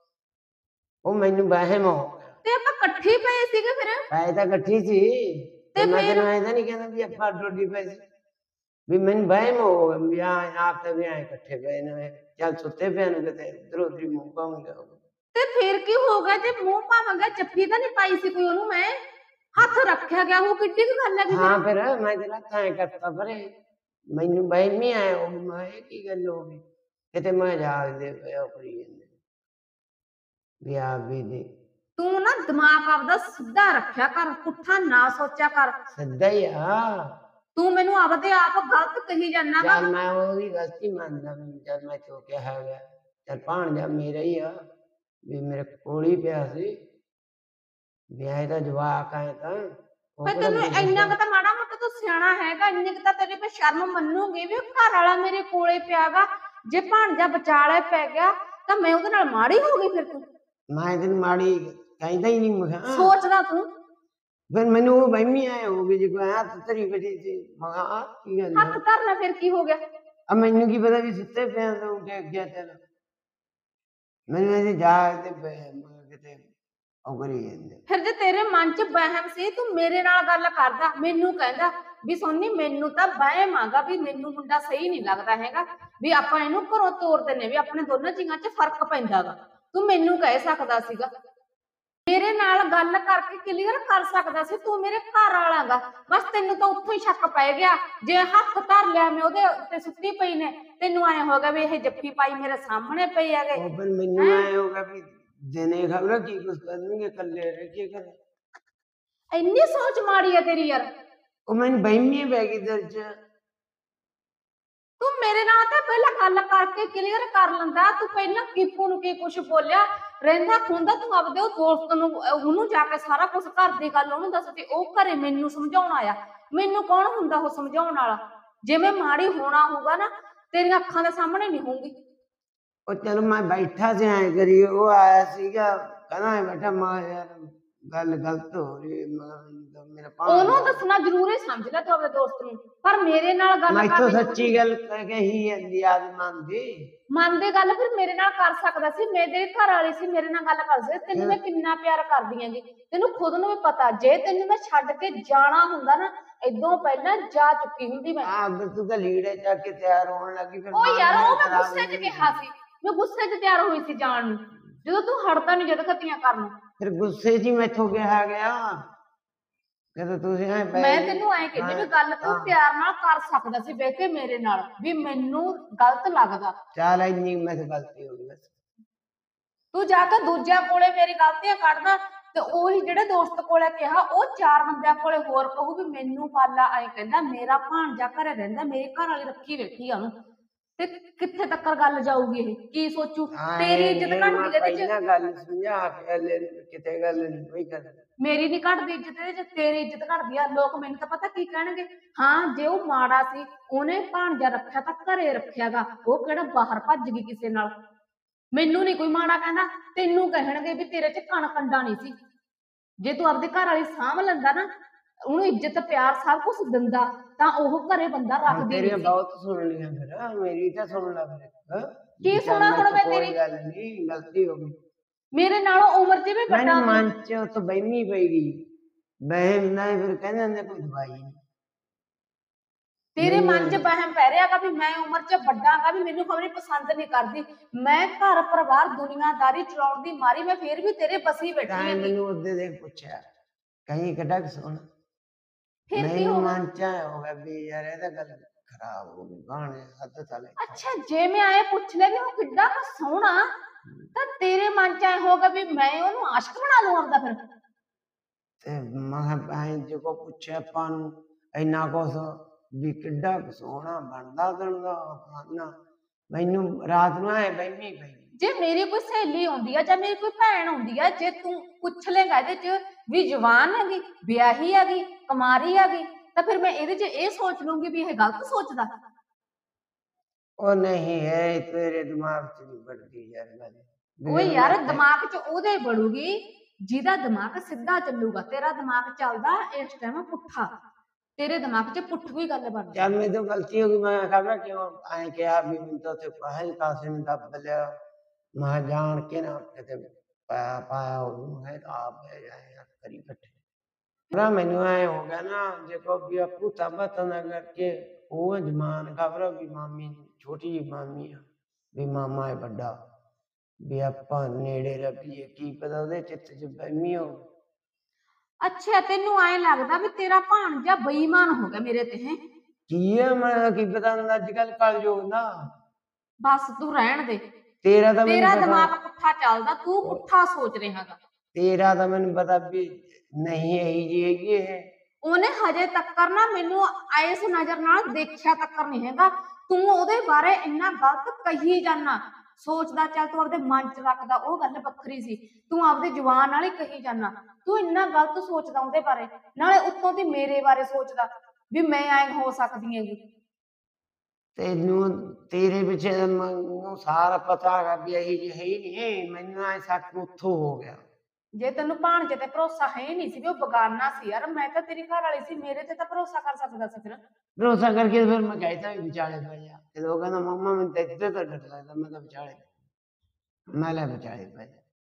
ਉਹ ਮੈਨੂੰ ਵਹਿਮ ਹੋ ਗਿਆ। ਤੇ ਆਪਾਂ ਇਕੱਠੇ ਪਏ ਸੀਗੇ ਫਿਰ? ਪਏ ਤਾਂ ਇਕੱਠੀ ਸੀ ਤੇ ਮੈਂ ਤੈਨੂੰ ਐਂ ਤਾਂ ਨਹੀਂ ਕਹਿੰਦਾ ਵੀ ਆਪਾਂ ਡੋਡੀ ਪਏ ਸੀ, ਵੀ ਮੈਨੂੰ ਵਹਿਮ ਹੋ ਗਿਆ ਵੀ ਆਪ ਤਾਂ ਵੀ ਐਂ ਇਕੱਠੇ ਪਏ ਨੇ, ਚੱਲ ਸੁੱਤੇ ਪਿਆ ਨੂੰ ਕਿਤੇ ਇੱਧਰ ਉੱਧਰ ਮੂੰਹ ਪਾਉਂਗੇ। ਤੇ ਫਿਰ ਕੀ ਹੋ ਗਿਆ ਜੇ ਮੂੰਹ ਭਾਵਾਂਗਾ? ਜੱਫੀ ਤਾਂ ਨਹੀਂ ਪਾਈ ਸੀ ਕੋਈ ਉਹਨੂੰ, ਮੈਂ ਹੱਥ ਰੱਖਿਆ ਗਿਆ, ਉਹ ਕਿੱਡੀ ਕੁ ਗੱਲ ਹੈ? ਹਾਂ ਫਿਰ ਮੈਂ ਤੇਰਾ ਤਾਂ ਕਰਤਾ ਪਰੇ, ਮੈਨੂੰ ਵਹਿਮ ਹੀ ਆਇਆ ਉਹ ਮੈਂ ਕੀ ਗੱਲ ਹੋ ਗਈ ਕਿਤੇ ਮੈਂ ਜਾਗ ਦੇ ਪਿਆ ਕਰੀ ਜਾਂਦੇ ਵੀ ਆਪ ਵੀ ਦੇ। ਤੂੰ ਨਾ ਦਿਮਾਗ ਆਪਦਾ ਸਿੱਧਾ ਰੱਖਿਆ ਕਰ, ਪੁੱਠਾ ਨਾ ਸੋਚਿਆ ਕਰ। ਸਿੱਧਾ ਹੀ ਆ। ਤੂੰ ਮੈਨੂੰ ਆਪਦੇ ਆਪ ਗਲਤ ਕਹੀ ਜਾਂਦਾ ਵਾ। ਚੱਲ ਮੈਂ ਉਹਦੀ ਗਲਤੀ ਮੰਨਦਾ, ਜਦ ਮੈਂ ਚੋਕਿਆ ਹੈ ਗਿਆ, ਚੱਲ ਭਾਣਜਾ ਮੇਰਾ ਹੀ ਆ ਵੀ ਮੇਰੇ ਕੋਲ ਹੀ ਪਿਆ ਸੀ, ਵਿਆਹ ਦਾ ਜਵਾਕ ਆਏ ਤਾਂ ਪਰ ਤੈਨੂੰ ਇੰਨਾ ਕੁ ਤਾਂ ਮਾੜਾ ਮੋਟਾ ਤੂੰ ਸਿਆਣਾ ਹੈਗਾ, ਇੰਨੇ ਕੁ ਤਾਂ ਤੇਰੀ ਮੈਂ ਸ਼ਰਮ ਮੰਨੂਗੀ ਵੀ ਘਰ ਵਾਲਾ ਮੇਰੇ ਕੋਲੇ ਪਿਆਗਾ। ਜੇ ਭਾਣਜਾ ਵਿਚਾਲੇ ਪੈ ਗਿਆ ਤਾਂ ਮੈਂ ਉਹਦੇ ਨਾਲ ਮਾੜੀ ਹੋ ਗਈ। ਫਿਰ ਤੂੰ ਮੈਂ ਤੈਨੂੰ ਮਾੜੀ ਕਹਿੰਦਾ ਹੀ ਨਹੀਂ, ਸੋਚਦਾ ਤੂੰ। ਫਿਰ ਮੈਨੂੰ ਉਹ ਵਹਿਮੀ ਆਏ ਹੋ ਗਈ, ਜੇ ਕੋਈ ਆਇਆ ਤੇਰੀ ਵਜ੍ਹਾ ਸੀ ਮਗਾ ਕੀ ਗੱਲ ਹੱਥ ਧਰਨਾ ਫਿਰ ਕੀ ਹੋ ਗਿਆ? ਆ ਮੈਨੂੰ ਕੀ ਪਤਾ ਵੀ ਸੁੱਤੇ ਪਿਆ ਤਾਂ ਉੱਠ ਗਿਆ ਚੱਲ, ਮੈਨੂੰ ਇਹਦੇ ਜਾਗ ਤੇ ਕਿਤੇ ਉਹ ਕਰੀ ਜਾਂਦੇ। ਫਿਰ ਜੇ ਤੇਰੇ ਮਨ 'ਚ ਵਹਿਮ ਸੀ, ਤੂੰ ਮੇਰੇ ਨਾਲ ਗੱਲ ਕਰਦਾ, ਮੈਨੂੰ ਕਹਿੰਦਾ ਵੀ ਸੋਨੀ ਮੈਨੂੰ ਤਾਂ ਵਹਿਮ ਆਗਾ ਵੀ ਮੈਨੂੰ ਮੁੰਡਾ ਸਹੀ ਨਹੀਂ ਲੱਗਦਾ ਹੈਗਾ, ਵੀ ਆਪਾਂ ਇਹਨੂੰ ਘਰੋਂ ਤੋੜ ਦਿੰਨੇ, ਵੀ ਆਪਣੇ ਦੋਨਾਂ ਜੀਆਂ 'ਚ ਫਰਕ ਪੈਂਦਾਗਾ। ਤੂੰ ਮੈਨੂੰ ਕਹਿ ਸਕਦਾ ਸੀਗਾ, ਮੇਰੇ ਨਾਲ ਗੱਲ ਕਰਕੇ ਕਲੀਅਰ ਕਰ ਸਕਦਾ ਸੀ। ਤੂੰ ਮੇਰੇ ਘਰ ਵਾਲਾਗਾ, ਬਸ ਤੈਨੂੰ ਤਾਂ ਉੱਥੋਂ ਹੀ ਸ਼ੱਕ ਪੈ ਗਿਆ। ਜੇ ਹੱਥ ਧਰ ਲਿਆ ਮੈਂ ਉਹਦੇ ਉੱਤੇ ਸੁੱਤੀ ਪਈ ਨੇ, ਤੈਨੂੰ ਐ ਹੋ ਗਿਆ ਵੀ ਇਹ ਜੱਫੀ ਪਾਈ ਮੇਰੇ ਸਾਹਮਣੇ ਪਈ ਹੈਗੇ। ਉਹ ਫਿਰ ਮੈਨੂੰ ਐ ਹੋਗਾ ਵੀ ਦਿਨੇ ਖਬਰ ਕੀ ਕੁਛ ਕਰਨਗੇ, ਇਕੱਲੇ ਰਹਿ ਕੇ ਕਰੇ। ਇੰਨੀ ਸੋਚ ਮਾੜੀ ਹੈ ਤੇਰੀ ਯਾਰ। ਉਹ ਮੈਨੂੰ ਬਹਿਮੀ ਪੈ ਗਈ ਦਿਲ 'ਚ। ਤੂੰ ਮੇਰੇ ਨਾਲ ਤਾਂ ਪਹਿਲਾਂ ਗੱਲ ਕਰਕੇ ਕਲੀਅਰ ਕਰ ਲੈਂਦਾ। ਤੂੰ ਪਹਿਲਾਂ ਕੀਪੂ ਨੂੰ ਕੀ ਕੁਛ ਬੋਲਿਆ ਰਹਿੰਦਾ ਖੁੰਦਾ, ਤੂੰ ਆਪਦੇ ਉਹ ਦੋਸਤ ਨੂੰ ਉਹਨੂੰ ਜਾ ਕੇ ਸਾਰਾ ਕੁਛ ਘਰ ਦੀ ਗੱਲ ਉਹਨੂੰ ਦੱਸਦੀ। ਉਹ ਘਰੇ ਮੈਨੂੰ ਸਮਝਾਉਣ ਆਇਆ, ਮੈਨੂੰ ਕੌਣ ਹੁੰਦਾ ਉਹ ਸਮਝਾਉਣ ਵਾਲਾ? ਜੇ ਮੈਂ ਮਾੜੀ ਹੋਣਾ ਹੋਊਗਾ ਨਾ ਤੇਰੀਆਂ ਅੱਖਾਂ ਦੇ ਸਾਹਮਣੇ ਨਹੀਂ ਹੋਊਗੀ। ਉਹ ਚਲ ਮੈਂ ਬੈਠਾ ਸੀ ਐ ਕਰੀ, ਉਹ ਆਇਆ ਸੀਗਾ ਕਹਿੰਦਾ ਬੈਠਾ ਮਾਂ ਯਾਰ ਗੱਲ ਗਲਤ ਹੋ ਰਹੀ, ਮੇਰਾ ਉਹਨੂੰ ਦੱਸਣਾ ਜ਼ਰੂਰੀ ਸਮਝ ਲੈ ਤੂੰ ਆਪਣੇ ਦੋਸਤ ਨੂੰ, ਪਰ ਮੇਰੇ ਨਾਲ ਗੱਲ ਮੈਂ ਕਰ। ਸੱਚੀ ਗੱਲ ਕਹੀ ਜਾਂਦੀ ਆ ਮੰਨਦੇ ਗੱਲ ਫਿਰ ਮੇਰੇ ਨਾਲ ਕਰ ਸਕਦਾ ਸੀ, ਮੈਂ ਤੇਰੇ ਘਰ ਵਾਲੀ ਸੀ, ਮੇਰੇ ਨਾਲ ਗੱਲ ਕਰ ਸਕਦਾ। ਤੈਨੂੰ ਮੈਂ ਕਿੰਨਾ ਪਿਆਰ ਕਰਦੀ ਆਂਗੀ, ਤੈਨੂੰ ਖੁਦ ਨੂੰ ਵੀ ਪਤਾ। ਜੇ ਤੈਨੂੰ ਮੈਂ ਛੱਡ ਕੇ ਜਾਣਾ ਹੁੰਦਾ ਨਾ, ਇਦੋਂ ਪਹਿਲਾਂ ਜਾ ਚੁੱਕੀ ਹੁੰਦੀ ਮੈਂ। ਤੂੰ ਤਾਂ ਲੀੜੇ ਚੱਕ ਕੇ ਤਿਆਰ ਹੋਣ ਲੱਗੀ। ਫਿਰ ਉਹ ਯਾਰ ਉਹ ਮੈਂ ਗੁੱਸੇ 'ਚ ਕਿਹਾ ਸੀ, ਮੈਂ ਗੁੱਸੇ 'ਚ ਤਿਆਰ ਹੋਈ ਸੀ ਜਾਣ ਨੂੰ, ਜਦੋਂ ਤੂੰ ਹੜਦਾ ਨਹੀਂ ਜਦ ਖੱਤੀਆਂ ਕਰਨ। ਫਿਰ ਗੁੱਸੇ 'ਚ ਹੀ ਮੈਥੋਂ ਕਿਹਾ ਗਿਆ ਜਦੋਂ ਤੁਸੀਂ ਮੈਂ ਤੈਨੂੰ ਐਂ ਕਹਿੰਦੀ ਵੀ ਗੱਲ ਤੂੰ ਪਿਆਰ ਨਾਲ ਕਰ ਸਕਦਾ ਸੀ ਬਹਿ ਕੇ ਮੇਰੇ ਨਾਲ, ਵੀ ਮੈਨੂੰ ਗਲਤ ਲੱਗਦਾ। ਚੱਲ ਇੰਨੀ ਮੈਥੋਂ ਗਲਤੀ ਹੋ ਗਈ ਬਸ। ਤੂੰ ਜਾ ਕੇ ਦੂਜਿਆਂ ਕੋਲੇ ਮੇਰੀ ਗਲਤੀਆਂ ਕੱਢਦਾ, ਤੇ ਉਹੀ ਜਿਹੜੇ ਦੋਸਤ ਕੋਲੇ ਕਿਹਾ ਉਹ 4 ਬੰਦਿਆਂ ਕੋਲੇ ਹੋਰ ਕਹੂ ਵੀ ਮੈਨੂੰ ਪਾਲਾ ਐਂ ਕਹਿੰਦਾ, ਮੇਰਾ ਭਾਣਜਾ ਘਰੇ ਰਹਿੰਦਾ, ਮੇਰੇ ਘਰ ਵਾਲੀ ਰੱਖੀ ਬੈਠੀ ਆ ਉਹਨੂੰ। ਤੇ ਕਿੱਥੇ ਤੱਕ ਗੱਲ ਜਾਊਗੀ ਇਹ ਕੀ ਸੋਚੂ ਤੇਰੀ ਇੱਜ਼ਤ ਘਟਦੀ ਇਹਦੇ ਚ ਪਹਿਲਾਂ ਗੱਲ ਸਮਝਾ ਕੇ ਲੈ ਕਿਤੇ ਗੱਲ ਨਹੀਂ ਕੋਈ ਕਰ ਮੇਰੀ ਨਹੀਂ ਘਟਦੀ ਇੱਜ਼ਤ ਇਹਦੇ ਚ ਤੇਰੀ ਇੱਜ਼ਤ ਘਟਦੀ ਆ ਲੋਕ ਮੈਨੂੰ ਤਾਂ ਪਤਾ ਕੀ ਕਹਿਣਗੇ ਹਾਂ ਜੇ ਉਹ ਮਾੜਾ ਸੀ ਉਹਨੇ ਭਾਣਜਾ ਰੱਖਿਆ ਤਾਂ ਘਰੇ ਰੱਖਿਆਗਾ ਉਹ ਕਿਹੜਾ ਬਾਹਰ ਭੱਜ ਗਈ ਕਿਸੇ ਨਾਲ ਮੈਨੂੰ ਨਹੀਂ ਕੋਈ ਮਾੜਾ ਕਹਿੰਦਾ ਤੈਨੂੰ ਕਹਿਣਗੇ ਵੀ ਤੇਰੇ ਚ ਕਣ ਕੰਡਾ ਨਹੀਂ ਸੀ ਜੇ ਤੂੰ ਆਪਦੇ ਘਰ ਵਾਲੀ ਸਾਂਭ ਲੈਂਦਾ ਨਾ ਉਹਨੂੰ ਇੱਜ਼ਤ ਪਿਆਰ ਸਭ ਕੁਝ ਦਿੰਦਾ ਤਾਂ ਉਹ ਘਰੇ ਬੰਦਾ ਰੱਖਦੀ ਤੇਰੀਆਂ ਨਹੀਂ ਬਹੁਤ ਸੁਣ ਲੀਆਂ ਫਿਰ ਮੇਰੀ ਤਾਂ ਸੁਣ ਲੈ ਫਿਰ ਕੀ ਸੁਣਾ ਹੁਣ ਮੈਂ ਕੋਈ ਤੇਰੀ ਗੱਲ ਨਹੀਂ ਗਲਤੀ ਹੋ ਗਈ ਮੇਰੇ ਨਾਲੋਂ ਉਮਰ 'ਚ ਵੀ ਵੱਡਾ ਮੈਨੂੰ ਮਨ ਚ ਉਹ ਤਾਂ ਬਹਿਮੀ ਪਈ ਗਈ ਬਹਿਮ ਨਹੀਂ ਫਿਰ ਕਹਿੰਦੇ ਹੁੰਦੇ ਕੋਈ ਦਵਾਈ ਨਹੀਂ ਤੇਰੇ ਮਨ 'ਚ ਵਹਿਮ ਪੈ ਰਿਹਾਗਾ ਵੀ ਮੈਂ ਉਮਰ 'ਚ ਵੱਡਾਗਾ ਵੀ ਮੈਨੂੰ ਖਬਰੇ ਪਸੰਦ ਨਹੀਂ ਕਰਦੀ ਮੈਂ ਘਰ ਪਰਿਵਾਰ ਦੁਨੀਆਦਾਰੀ ਚਲਾਉਣ ਦੀ ਮਾਰੀ ਮੈਂ ਫੇਰ ਵੀ ਤੇਰੇ ਬਸੀ ਬੈਠੀ ਤਾਂ ਹਾਂ ਮੈਨੂੰ ਉਹਦੇ ਦੇ ਪੁੱਛਿਆ ਕਹੀਂ ਕਿੱਡਾ ਕੁ ਸੋਹਣਾ ਫਿਰ ਕੀ ਮੈਨੂੰ ਹੋ ਗਿਆ ਮਨ ਚ ਆਇਆ ਹੋਗਾ ਵੀ ਯਾਰ ਇਹਦਾ ਗੱਲ ਖਰਾਬ ਹੋ ਗਈ ਬਾਣੇ ਹੱਦ ਤਲੇ ਅੱਛਾ ਜੇ ਮੈਂ ਆਏ ਪੁੱਛ ਲਿਆ ਵੀ ਉਹ ਕਿੱਡਾ ਕੁ ਸੋਹਣਾ ਤਾਂ ਤੇਰੇ ਮਨ 'ਚ ਆਏ ਹੋਗਾ ਵੀ ਮੈਂ ਉਹਨੂੰ ਆਸ਼ਕ ਬਣਾ ਲੂੰ ਆਪਦਾ ਫਿਰ ਤੇ ਮੈਂ ਐਂ ਜੇ ਕੋ ਪੁੱਛਿਆ ਆਪਾਂ ਨੂੰ ਇੰਨਾ ਕੁਛ ਵੀ ਕਿੱਡਾ ਕੁ ਸੋਹਣਾ ਬਣਦਾ ਦਣਦਾ ਫਲਾਨਾ ਮੈਨੂੰ ਰਾਤ ਨੂੰ ਐ ਬਹਿਮੀ ਪਈ ਜੇ ਮੇਰੀ ਕੋਈ ਸਹੇਲੀ ਆਉਂਦੀ ਆ ਜਾਂ ਮੇਰੀ ਕੋਈ ਭੈਣ ਆਉਂਦੀ ਆ ਜੇ ਤੂੰ ਪੁੱਛ ਲੇਗਾ ਇਹਦੇ 'ਚ ਵੀ ਜਵਾਨ ਹੈਗੀ ਵਿਆਹੀ ਹੈਗੀ ਕੁਮਾਰੀ ਹੈਗੀ ਤਾਂ ਫਿਰ ਮੈਂ ਇਹਦੇ 'ਚ ਇਹ ਸੋਚ ਲੂੰਗੀ ਵੀ ਇਹ ਗਲਤ ਸੋਚਦਾ ਉਹ ਨਹੀਂ ਹੈ ਤੇਰੇ ਦਿਮਾਗ ਚ ਨਹੀਂ ਵੜਦੀ ਯਾਰ ਗੱਲ ਉਹ ਯਾਰ ਦਿਮਾਗ 'ਚ ਉਹਦੇ ਬੜੂਗੀ ਜਿਹਦਾ ਦਿਮਾਗ ਸਿੱਧਾ ਚੱਲੂਗਾ ਤੇਰਾ ਦਿਮਾਗ ਚੱਲਦਾ ਇਸ ਟਾਈਮ ਪੁੱਠਾ ਤੇਰੇ ਦਿਮਾਗ 'ਚ ਪੁੱਠੀ ਗੱਲ ਬਣਦੀ ਚੱਲ ਮੇਰੇ ਤੋਂ ਗਲਤੀ ਹੋ ਗਈ ਮੈਂ ਖਬਰ ਕਿਉਂ ਐਂ ਕਿਹਾ ਵੀ ਮੈਨੂੰ ਤਾਂ ਉੱਥੇ ਪਾਹੇ ਕਾਸੇ ਨੇ ਦੱਬ ਲਿਆ ਮੈਂ ਜਾਣ ਕੇ ਨਾ ਕਿਤੇ ਪਾਇਆ ਪਾਇਆ ਉਹਨੂੰ ਹੈ ਆਪ ਹੈ ਯਾਰ ਕਰੀ ਬੈਠੇ ਨਾ ਮੈਨੂੰ ਐ ਹੋ ਗਿਆ ਨਾ ਜੇ ਕੋ ਵੀ ਆਪੂ ਤਬਤ ਨਾ ਕਰਕੇ ਉਹ ਜਮਾਨ ਖਬਰ ਵੀ ਮਾਮੀ ਛੋਟੀ ਜਿਹੀ ਮਾਮੀ ਆ ਵੀ ਮਾਮਾ ਹੈ ਵੱਡਾ ਵੀ ਆਪਾਂ ਨੇੜੇ ਰੱਖੀਏ ਕੀ ਪਤਾ ਉਹਦੇ ਚਿੱਤ ਚ ਬਹਿਮੀ ਹੋ ਅੱਛਾ ਤੈਨੂੰ ਐਂ ਲੱਗਦਾ ਵੀ ਤੇਰਾ ਭਾਣਜਾ ਬੇਈਮਾਨ ਹੋ ਗਿਆ ਮੇਰੇ ਤੇ ਹੈ ਕੀ ਹੈ ਮੈਂ ਕੀ ਪਤਾ ਹੁੰਦਾ ਅੱਜ ਕੱਲ ਕਲਯੁਗ ਨਾ ਬਸ ਤੂੰ ਰਹਿਣ ਦੇ ਤੇਰਾ ਤਾਂ ਮੈਨੂੰ ਤੇਰਾ ਪਤਾ ਦਿਮਾਗ ਪੁੱਠਾ ਚੱਲਦਾ ਤੂੰ ਪੁੱਠਾ ਸੋਚ ਰਿਹਾਗਾ ਤੇਰਾ ਤਾਂ ਮੈਨੂੰ ਪਤਾ ਵੀ ਨਹੀਂ ਇਹੀ ਜੀ ਹੈਗੀ ਇਹ ਉਹਨੇ ਹਜੇ ਤੱਕ ਨਾ ਮੈਨੂੰ ਇਸ ਨਜ਼ਰ ਨਾਲ ਦੇਖਿਆ ਤੱਕ ਨਹੀਂ ਹੈਗਾ ਤੂੰ ਉਹਦੇ ਬਾਰੇ ਇੰਨਾ ਗਲਤ ਕਹੀ ਜਾਨਾ ਸੋਚਦਾ ਚੱਲ ਤੂੰ ਆਪਦੇ ਮਨ 'ਚ ਰੱਖਦਾ ਉਹ ਗੱਲ ਵੱਖਰੀ ਸੀ ਤੂੰ ਆਪਦੇ ਜ਼ੁਬਾਨ ਨਾਲ ਹੀ ਕਹੀ ਜਾਨਾ ਤੂੰ ਇੰਨਾ ਗਲਤ ਸੋਚਦਾ ਉਹਦੇ ਬਾਰੇ ਨਾਲੇ ਉੱਤੋਂ ਦੀ ਮੇਰੇ ਬਾਰੇ ਸੋਚਦਾ ਵੀ ਮੈਂ ਐਂ ਹੋ ਸਕਦੀ ਹੈਗੀ ਤੈਨੂੰ ਤੇਰੇ ਪਿੱਛੇ ਮੈਨੂੰ ਸਾਰਾ ਪਤਾ ਹੈਗਾ ਵੀ ਇਹੀ ਜੀ ਹੈ ਹੀ ਨਹੀਂ ਮੈਨੂੰ ਐ ਸ਼ੱਕ ਉੱਥੋਂ ਹੋ ਗਿਆ ਜੇ ਤੈਨੂੰ ਭਾਣਜੇ ਤੇ ਭਰੋਸਾ ਹੈ ਨਹੀਂ ਸੀ ਵੀ ਉਹ ਬਗਾਨਾ ਸੀ ਯਾਰ ਮੈਂ ਤਾਂ ਤੇਰੀ ਘਰ ਵਾਲੀ ਸੀ ਮੇਰੇ ਤੇ ਤਾਂ ਭਰੋਸਾ ਕਰ ਸਕਦਾ ਸੀ ਫਿਰ ਭਰੋਸਾ ਕਰਕੇ ਫਿਰ ਮੈਂ ਕਹਿਤਾ ਵੀ ਵਿਚਾਲੇ ਪੈ ਜਾ ਤੇ ਉਹ ਕਹਿੰਦਾ ਮੰਮਾ ਮੈਨੂੰ ਤਾਂ ਇੱਥੇ ਤਾਂ ਡਰ ਲੱਗਦਾ ਮੈਂ ਤਾਂ ਵਿਚਾਲੇ ਮੈਂ ਲੈ ਵਿਚਾਲੇ ਪੈ ਜਾ